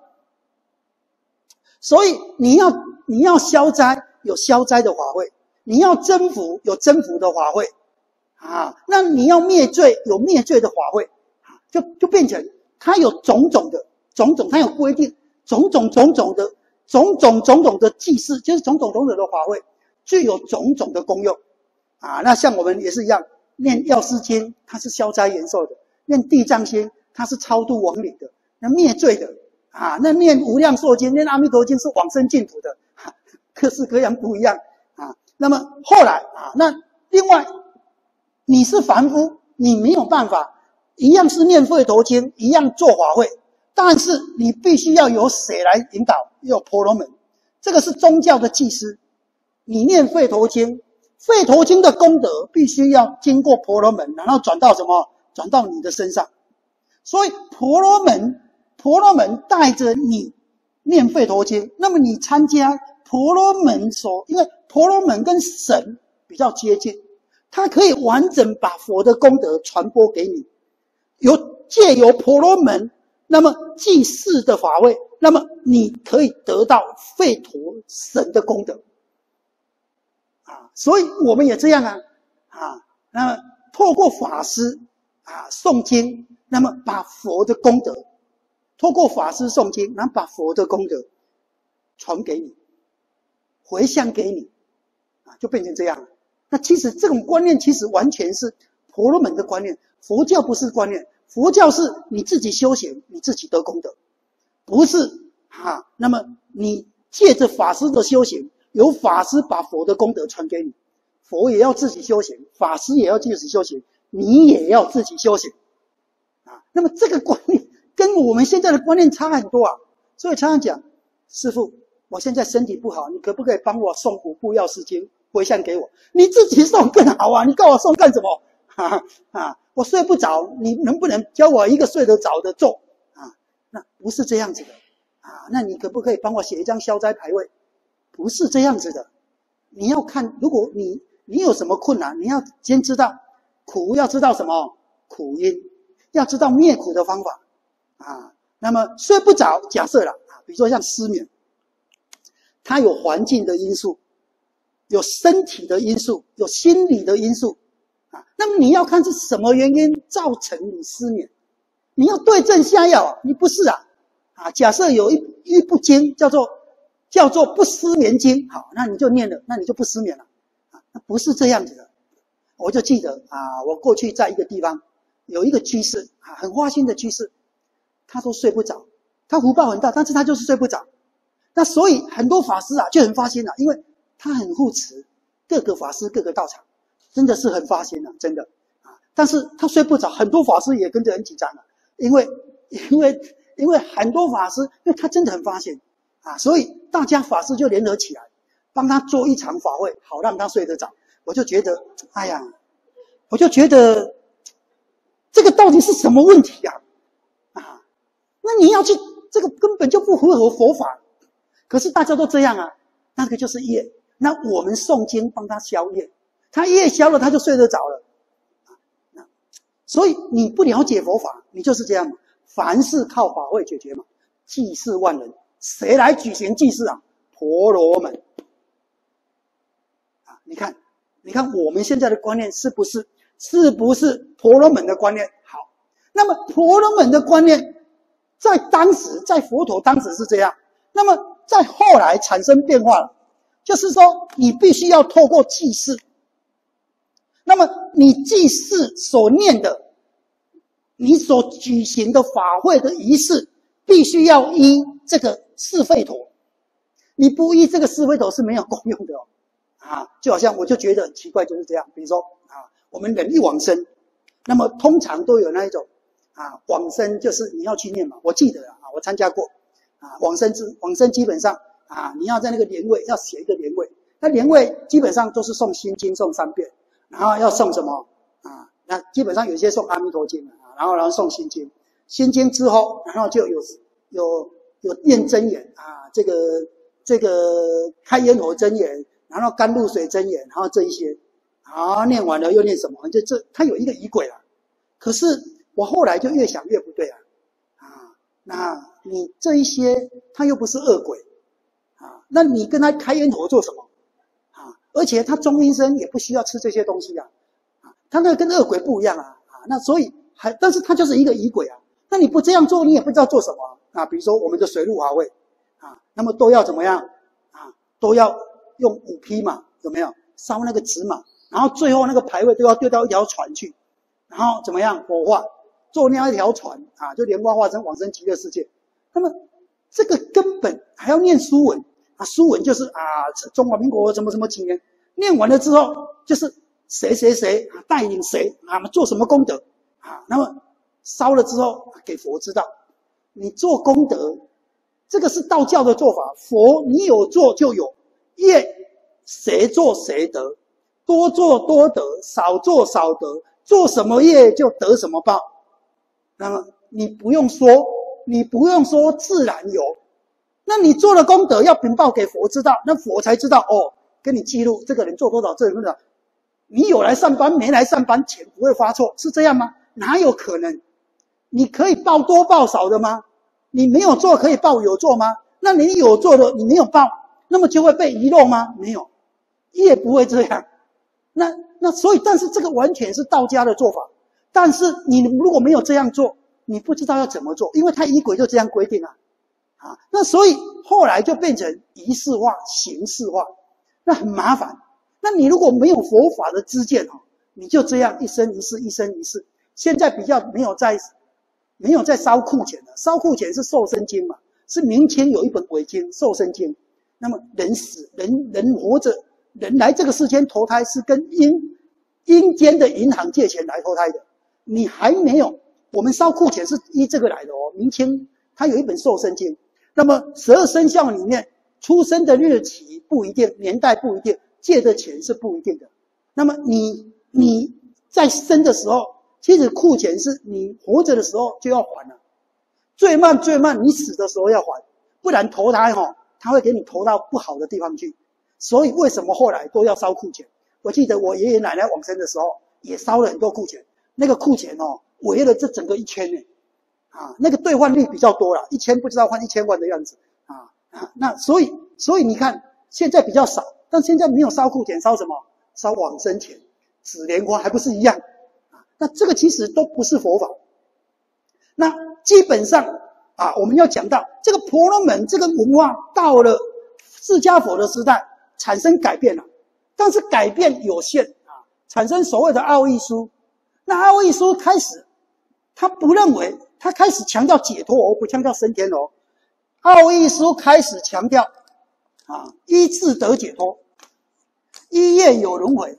所以你要消灾，有消灾的法会；你要增福，有增福的法会那你要灭罪，有灭罪的法会就变成它有种种，它有规定，种种的祭祀，就是种种的法会，具有种种的功用那像我们也是一样，念药师经它是消灾延寿的，念地藏经它是超度亡灵的，那灭罪的那念无量寿经、念阿弥陀经是往生净土的各式各样不一样那么后来那另外你是凡夫，你没有办法一样是念吠陀经，一样做法会，但是你必须要由谁来引导？有婆罗门，这个是宗教的祭司。你念吠陀经，吠陀经的功德必须要经过婆罗门，然后转到什么？转到你的身上。所以婆罗门带着你念吠陀经，那么你参加婆罗门因为婆罗门跟神比较接近，他可以完整把佛的功德传播给你，借由婆罗门那么祭祀的法会，那么你可以得到吠陀神的功德所以我们也这样那么透过法师诵经，那么把佛的功德，透过法师诵经，然后把佛的功德传给你，回向给你就变成这样。那其实这种观念其实完全是婆罗门的观念，佛教不是观念，佛教是你自己修行，你自己得功德，不是那么你借着法师的修行，由法师把佛的功德传给你，佛也要自己修行，法师也要自己修行，你也要自己修行那么这个观念跟我们现在的观念差很多所以常常讲，师父，我现在身体不好，你可不可以帮我送5部药师经回向给我？你自己送更好你告我送干什么我睡不着，你能不能教我一个睡得着的咒啊？那不是这样子的啊。那你可不可以帮我写一张消灾牌位？不是这样子的。你要看，如果你有什么困难，你要先知道苦，要知道什么苦因，要知道灭苦的方法啊。那么睡不着，假设了啊，比如说像失眠，它有环境的因素，有身体的因素，有心理的因素啊。那么你要看是什么原因造成你失眠，你要对症下药。你不是假设有一部经叫做不失眠经，好，那你就念了，那你就不失眠了啊。那不是这样子的。我就记得我过去在一个地方有一个居士很花心的居士，他都睡不着，他福报很大，但是他就是睡不着。那所以很多法师就很发心因为他很护持各个法师各个道场，真的是很发心真的但是他睡不着，很多法师也跟着很紧张因为很多法师，因为他真的很发心所以大家法师就联合起来帮他做一场法会，好让他睡得着。我就觉得这个到底是什么问题那你要去，这个根本就不符合佛法。可是大家都这样那个就是业。那我们诵经帮他消业，他业消了，他就睡得着了所以你不了解佛法，你就是这样嘛。凡事靠法会解决嘛。济世万人，谁来举行济世婆罗门你看我们现在的观念是不是婆罗门的观念？好，那么婆罗门的观念在佛陀当时是这样，那么在后来产生变化了，就是说你必须要透过祭祀，那么你祭祀所念的，你所举行的法会的仪式必须要依这个四吠陀，你不依这个四吠陀是没有功用的就好像我就觉得很奇怪，就是这样。比如说我们人一往生，那么通常都有那一种往生就是你要去念嘛。我记得我参加过往生基本上你要在那个莲位要写一个莲位，那莲位基本上都是诵心经诵3遍，然后要诵什么那基本上有些诵阿弥陀经然后诵心经，心经之后然后就有念真言这个开烟火真言，然后甘露水真言，然后这一些念完了又念什么，它有一个仪轨可是我后来就越想越不对那你这一些他又不是恶鬼那你跟他开烟火做什么而且他中阴身也不需要吃这些东西他那个跟恶鬼不一样那所以但是他就是一个仪轨那你不这样做，你也不知道做什么比如说我们的水陆法会那么都要怎么样都要用5匹马，有没有烧那个纸马，然后最后那个牌位都要丢到一条船去，然后怎么样火化，做那样一条船就莲花化成往生极乐世界。那么这个根本还要念书文书文就是中华民国什么什么几年，念完了之后就是谁谁谁带领谁做什么功德那么烧了之后给佛知道。你做功德，这个是道教的做法，佛你有做就有业，谁做谁得，多做多得，少做少得，做什么业就得什么报。那么你不用说自然有，那你做了功德要禀报给佛知道，那佛才知道跟你记录这个人做多少，这个人多少。你有来上班没来上班，钱不会发错，是这样吗？哪有可能？你可以报多报少的吗？你没有做可以报有做吗？那你有做的你没有报，那么就会被遗漏吗？没有，业不会这样。那所以，但是这个完全是道家的做法。但是你如果没有这样做，你不知道要怎么做，因为他仪轨就这样规定那所以后来就变成仪式化、形式化，那很麻烦。那你如果没有佛法的知见你就这样一生一世一生一世。现在比较没有在烧库钱了，烧库钱是瘦身经嘛，是明清有一本伪经瘦身经。那么人死人活着，人来这个世间投胎是跟阴间的银行借钱来投胎的。你还没有，我们烧库钱是依这个来的明清他有一本瘦身经。那么12生肖里面出生的日期不一定，年代不一定，借的钱是不一定的。那么你在生的时候，其实库钱是你活着的时候就要还了，最慢你死的时候要还，不然投胎他会给你投到不好的地方去。所以为什么后来都要烧库钱？我记得我爷爷奶奶往生的时候也烧了很多库钱，那个库钱围了这整个1000呢，那个兑换率比较多了，1000不知道换1000万的样子那所以你看现在比较少，但现在没有烧库钱，烧什么？烧往生钱、纸莲花，还不是一样那这个其实都不是佛法。那基本上我们要讲到这个婆罗门这个文化到了释迦佛的时代产生改变了，但是改变有限产生所谓的奥义书。那奥义书开始，他不认为，他开始强调解脱不强调升天奥义书开始强调依智得解脱，一业有轮回，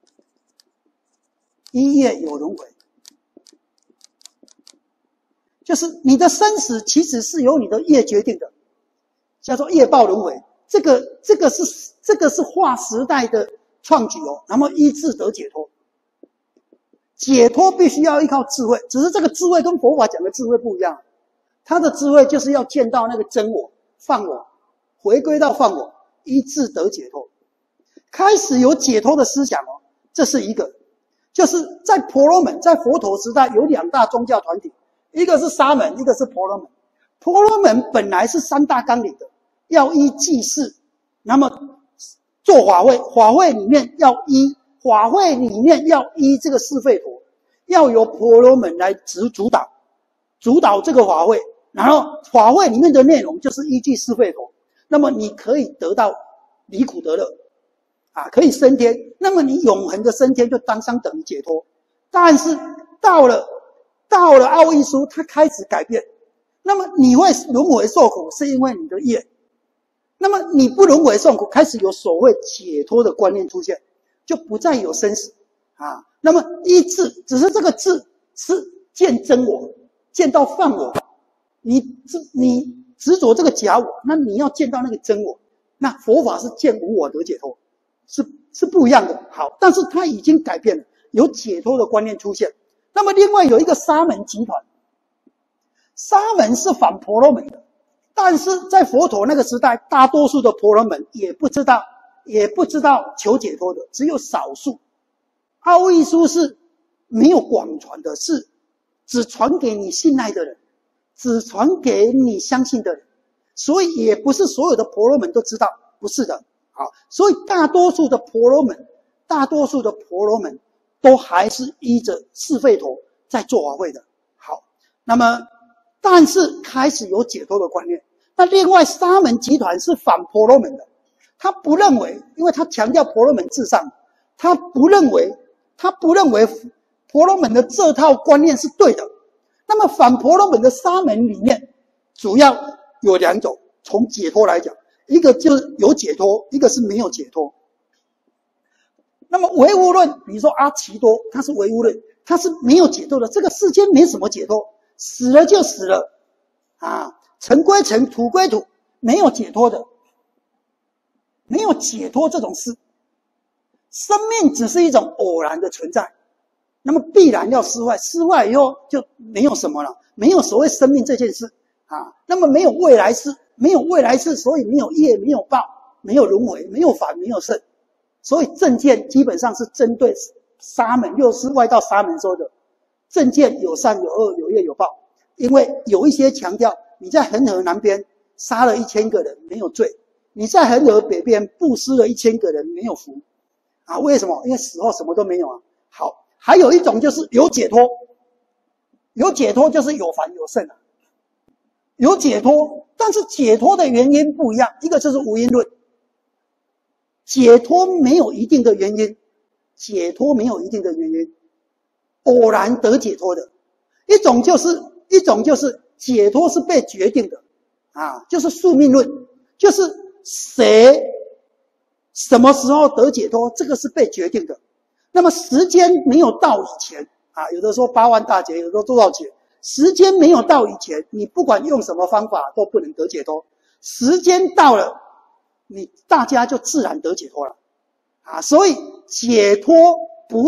一业有轮回，就是你的生死其实是由你的业决定的，叫做业报轮回。这个是划时代的创举那么依智得解脱，解脱必须要依靠智慧，只是这个智慧跟佛法讲的智慧不一样。他的智慧就是要见到那个真我、放我，回归到放我，依智得解脱，开始有解脱的思想这是一个。就是在婆罗门，在佛陀时代有2大宗教团体，一个是沙门，一个是婆罗门。婆罗门本来是3大纲领的，要依祭祀，那么做法会，法会里面要依这个四吠陀，要由婆罗门来主导这个法会，然后法会里面的内容就是依据四吠陀，那么你可以得到离苦得乐可以升天，那么你永恒的升天就当相等于解脱。但是到了奥义书，它开始改变，那么你会轮回受苦是因为你的业，那么你不轮回受苦，开始有所谓解脱的观念出现，就不再有生死那么依智，只是这个智是见真我，见到放我，你执着这个假我，那你要见到那个真我，那佛法是见无我得解脱，是不一样的。好，但是它已经改变了，有解脱的观念出现。那么另外有一个沙门集团，沙门是反婆罗门的，但是在佛陀那个时代，大多数的婆罗门也不知道求解脱的，只有少数。奥义书是没有广传的，是只传给你信赖的人，只传给你相信的人，所以也不是所有的婆罗门都知道，不是的。好，所以大多数的婆罗门都还是依着四吠陀在做法会的。好，那么但是开始有解脱的观念。那另外沙门集团是反婆罗门的，他不认为，因为他强调婆罗门至上，他不认为婆罗门的这套观念是对的。那么反婆罗门的沙门里面主要有2种，从解脱来讲，一个就是有解脱，一个是没有解脱。那么唯物论，比如说阿耆多，他是唯物论，他是没有解脱的，这个世间没什么解脱，死了就死了尘归尘，土归土，没有解脱的，没有解脱这种事。生命只是一种偶然的存在，那么必然要失坏，失坏以后就没有什么了，没有所谓生命这件事那么没有未来世，所以没有业，没有报，没有轮回，没有法，没有圣。所以正见基本上是针对沙门，又是外道沙门说的正见有善有恶有业有报。因为有一些强调你在恒河南边杀了1000个人没有罪，你在恒河北边布施了1000个人没有福为什么？因为死后什么都没有好，还有一种就是有解脱，有解脱就是有凡有圣有解脱，但是解脱的原因不一样，一个就是无因论，解脱没有一定的原因，偶然得解脱的。一种就是解脱是被决定的就是宿命论，就是谁什么时候得解脱，这个是被决定的。那么时间没有到以前有的说8万大劫，有的说多少劫，时间没有到以前，你不管用什么方法都不能得解脱。时间到了，大家就自然得解脱了所以解脱不是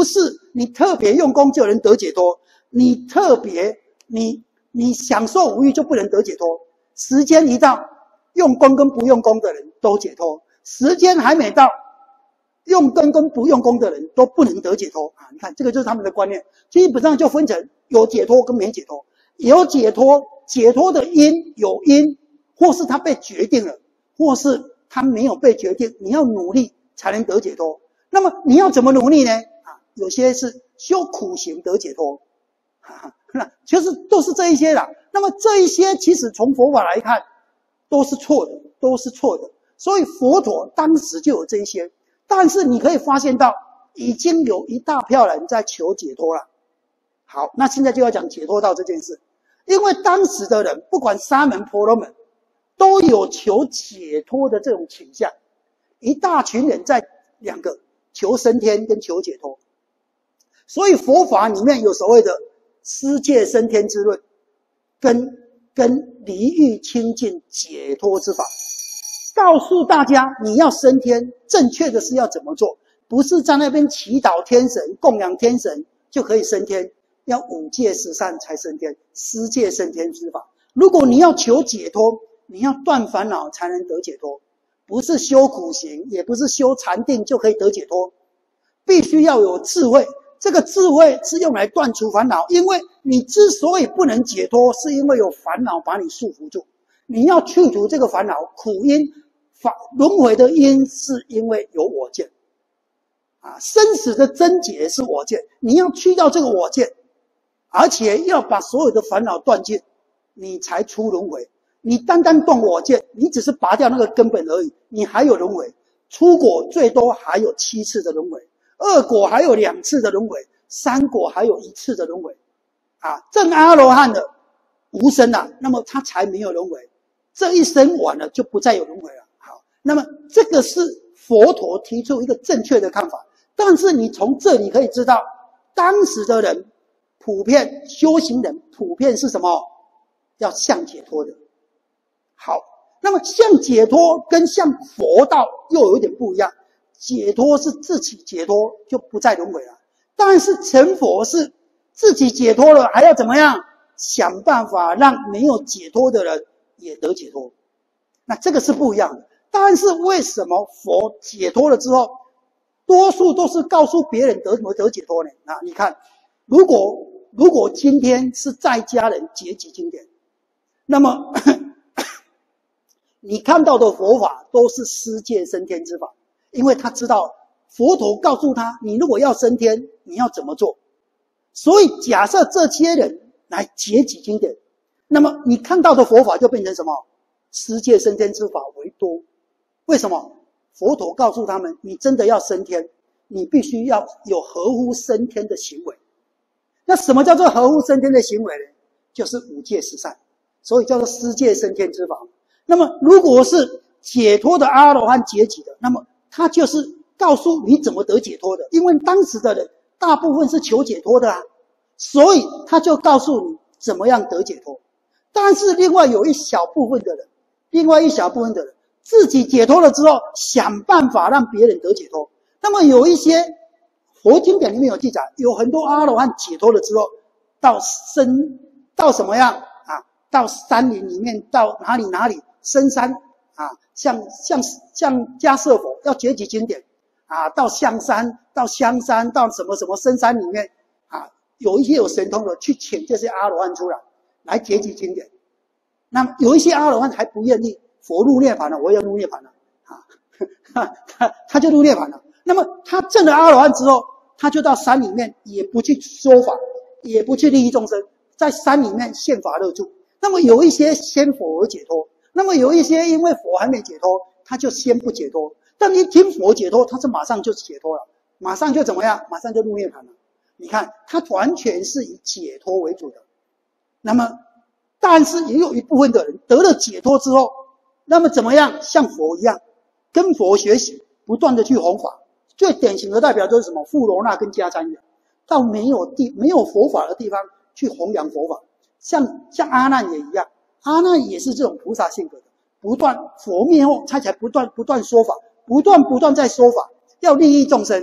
你特别用功就能得解脱，你特别你享受五欲就不能得解脱。时间一到，用功跟不用功的人都解脱；时间还没到，用功跟不用功的人都不能得解脱啊！你看，这个就是他们的观念，基本上就分成有解脱跟没解脱。有解脱，解脱的因有因，或是他被决定了，或是他没有被决定，你要努力才能得解脱。那么你要怎么努力呢？有些是修苦行得解脱，那其实都是这一些啦。那么这一些其实从佛法来看都是错的，都是错的。所以佛陀当时就有这一些，但是你可以发现到已经有一大票人在求解脱了。好，那现在就要讲解脱道这件事，因为当时的人不管沙门婆罗门都有求解脱的这种倾向，一大群人在两个求升天跟求解脱。所以佛法里面有所谓的世界升天之论，跟离欲清净解脱之法，告诉大家你要升天，正确的是要怎么做，不是在那边祈祷天神、供养天神就可以升天，要五戒十善才升天，世界升天之法。如果你要求解脱，你要断烦恼才能得解脱，不是修苦行，也不是修禅定就可以得解脱，必须要有智慧。这个智慧是用来断除烦恼，因为你之所以不能解脱，是因为有烦恼把你束缚住。你要去除这个烦恼，苦因轮回的因是因为有我见生死的症结是我见，你要去掉这个我见，而且要把所有的烦恼断尽，你才出轮回。你单单断我见，你只是拔掉那个根本而已，你还有轮回，出果最多还有7次的轮回，2果还有2次的轮回，3果还有1次的轮回证阿罗汉的无生那么他才没有轮回，这一生完了就不再有轮回了。好，那么这个是佛陀提出一个正确的看法，但是你从这里可以知道，当时的人普遍修行人普遍是什么？要向解脱的。好，那么向解脱跟向佛道又有一点不一样，解脱是自己解脱就不再轮回了，但是成佛是自己解脱了还要怎么样？想办法让没有解脱的人也得解脱，那这个是不一样的。但是为什么佛解脱了之后，多数都是告诉别人怎么得解脱呢？你看，如果今天是在家人结集经典，那么你看到的佛法都是世界升天之法，因为他知道佛陀告诉他，你如果要升天，你要怎么做。所以假设这些人来结集经典，那么你看到的佛法就变成什么？世界升天之法为多。为什么？佛陀告诉他们，你真的要升天，你必须要有合乎升天的行为。那什么叫做合乎升天的行为呢？就是五戒十善，所以叫做世界升天之法。那么如果是解脱的阿罗汉结集的，那么他就是告诉你怎么得解脱的，因为当时的人大部分是求解脱的所以他就告诉你怎么样得解脱。但是另外一小部分的人自己解脱了之后，想办法让别人得解脱。那么有一些佛经典里面有记载，有很多阿罗汉解脱了之后，到什么样到山林里面，到哪里深山像迦叶佛要结集经典到象山，到香山，到什么什么深山里面有一些有神通的去请这些阿罗汉出来结集经典。那么有一些阿罗汉还不愿意，佛入涅槃了，我也要入涅槃了他就入涅槃了。那么他证了阿罗汉之后，他就到山里面，也不去说法，也不去利益众生，在山里面献法乐住。那么有一些先佛而解脱，那么有一些因为佛还没解脱，他就先不解脱，但一听佛解脱，他是马上就解脱了，马上就怎么样？马上就入涅槃了。你看，他完全是以解脱为主的。那么但是也有一部分的人得了解脱之后，那么怎么样？像佛一样跟佛学习，不断的去弘法。最典型的代表就是什么？富罗那跟迦旃延，到没有佛法的地方去弘扬佛法。像阿难也一样，阿难也是这种菩萨性格的，不断佛灭后，他才不断说法，不断在说法，要利益众生。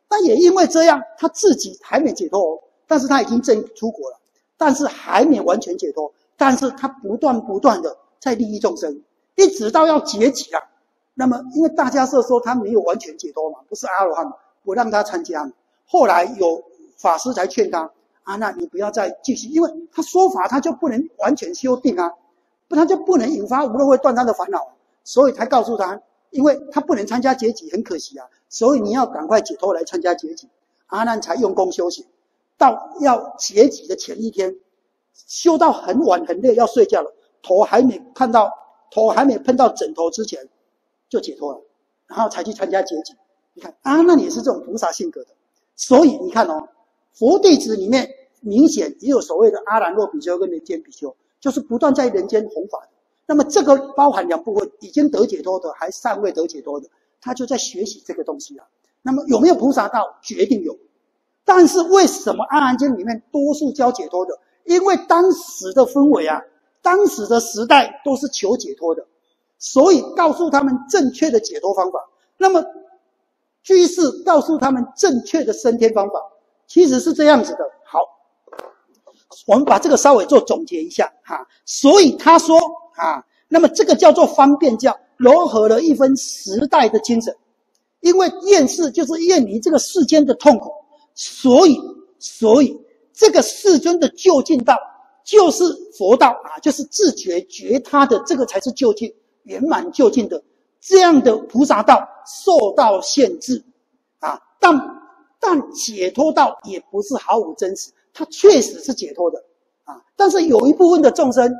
但也因为这样，他自己还没解脱哦，但是他已经证出国了，但是还没完全解脱，但是他不断的在利益众生，一直到要结集了。那么因为大迦叶说他没有完全解脱嘛，不是阿罗汉嘛，不让他参加嘛。后来有法师才劝他啊，那你不要再继续，因为他说法他就不能完全修定啊，他就不能引发无漏慧断他的烦恼，所以才告诉他，因为他不能参加结集，很可惜啊，所以你要赶快解脱来参加结集。阿难才用功修行，到要结集的前一天，修到很晚很累要睡觉了，头还没碰到枕头之前就解脱了，然后才去参加结集。你看阿难也是这种菩萨性格的，所以你看哦，佛弟子里面明显也有所谓的阿兰若比丘跟人间比丘，就是不断在人间弘法的。那么这个包含两部分，已经得解脱的还尚未得解脱的，他就在学习这个东西了。那么有没有菩萨道？决定有。但是为什么阿含经里面多数教解脱的？因为当时的氛围啊，当时的时代都是求解脱的，所以告诉他们正确的解脱方法。那么居士告诉他们正确的升天方法，其实是这样子的。好，我们把这个稍微做总结一下哈。所以他说啊，那么这个叫做方便教，糅合了一分时代的精神。因为厌世就是厌离这个世间的痛苦，所以这个世尊的究竟道就是佛道啊，就是自觉觉他的这个才是究竟圆满究竟的这样的菩萨道受到限制啊，但解脱道也不是毫无真实，它确实是解脱的啊，但是有一部分的众生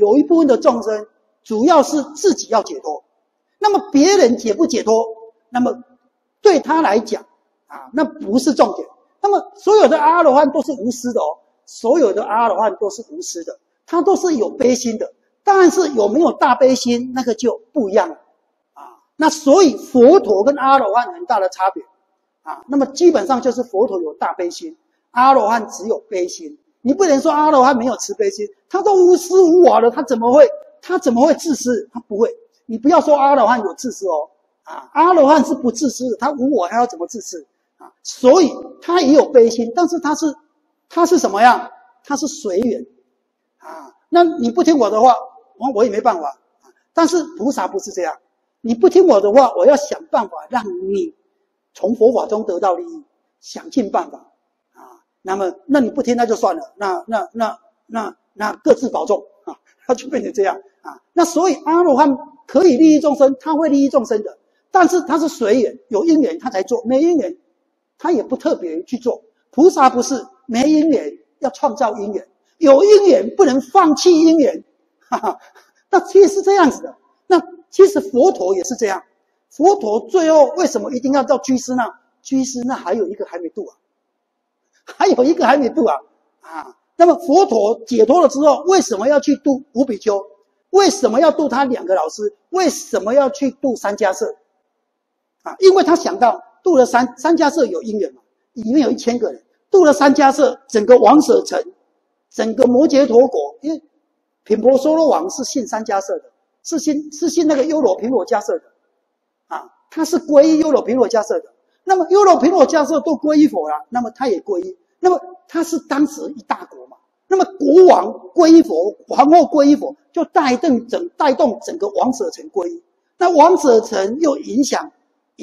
主要是自己要解脱，那么别人解不解脱，那么对他来讲啊，那不是重点。那么所有的阿罗汉都是无私的哦，所有的阿罗汉都是无私的，他都是有悲心的，但是有没有大悲心那个就不一样了啊。那所以佛陀跟阿罗汉很大的差别啊，那么基本上就是佛陀有大悲心，阿罗汉只有悲心。你不能说阿罗汉没有慈悲心，他都无私无我了，他怎么会自私？他不会。你不要说阿罗汉有自私哦，啊，阿罗汉是不自私的，他无我，他要怎么自私啊？所以他也有悲心，但是他是什么样？他是随缘啊。那你不听我的话，我也没办法。但是菩萨不是这样，你不听我的话，我要想办法让你从佛法中得到利益，想尽办法啊。那你不听那就算了，那各自保重啊，他就变成这样啊。那所以阿罗汉可以利益众生，他会利益众生的。但是他是随缘，有因缘他才做，没因缘他也不特别去做。菩萨不是没因缘要创造因缘，有因缘不能放弃因缘，哈哈。那其实是这样子的。那其实佛陀也是这样，佛陀最后为什么一定要到居士那？居士那还有一个还没度啊，啊。那么佛陀解脱了之后，为什么要去度五比丘？为什么要度他两个老师？为什么要去度三迦叶？啊，因为他想到度了三迦叶有因缘嘛，里面有1000个人，度了三迦叶，整个王舍城，整个摩羯陀国，因为频婆娑罗王是信三迦叶的，是信那个优罗频罗迦叶的，啊，他是皈依优罗频罗迦叶的。那么优罗频罗迦叶都皈依佛了，那么他也皈依，那么他是当时一大国嘛，那么国王皈依佛，皇后皈依佛，就带动整个王舍城皈依。那王舍城又影响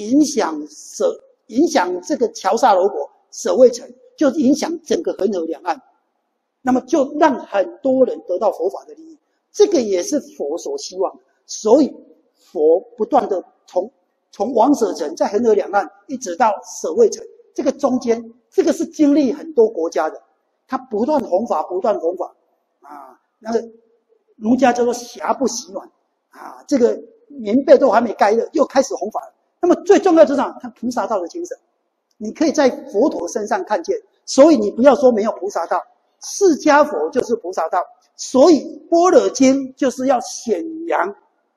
这个乔萨罗国舍卫城，就影响整个恒河两岸，那么就让很多人得到佛法的利益，这个也是佛所希望的。所以佛不断的从王舍城在恒河两岸一直到舍卫城，这个中间，这个是经历很多国家的，他不断弘法啊。那个儒家叫做霞不洗暖啊，这个棉被都还没盖热，又开始弘法了。那么最重要就是他菩萨道的精神，你可以在佛陀身上看见。所以你不要说没有菩萨道，释迦佛就是菩萨道。所以般若经就是要显扬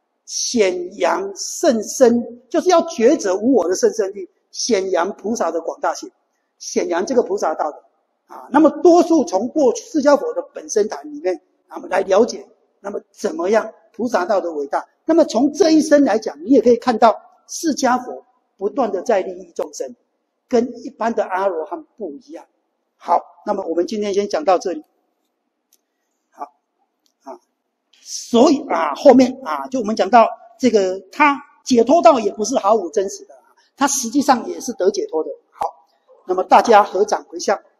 甚深，就是要觉者无我的甚深力，显扬菩萨的广大性，显扬这个菩萨道的啊。那么多数从过去释迦佛的本身谈里面，我们来了解，那么怎么样菩萨道的伟大。那么从这一生来讲，你也可以看到释迦佛不断的在利益众生， 跟一般的阿罗汉不一样。好，那么我们今天先讲到这里。好，所以后面就我们讲到这个，他解脱道也不是毫无真实的，他实际上也是得解脱的。好，那么大家合掌回向。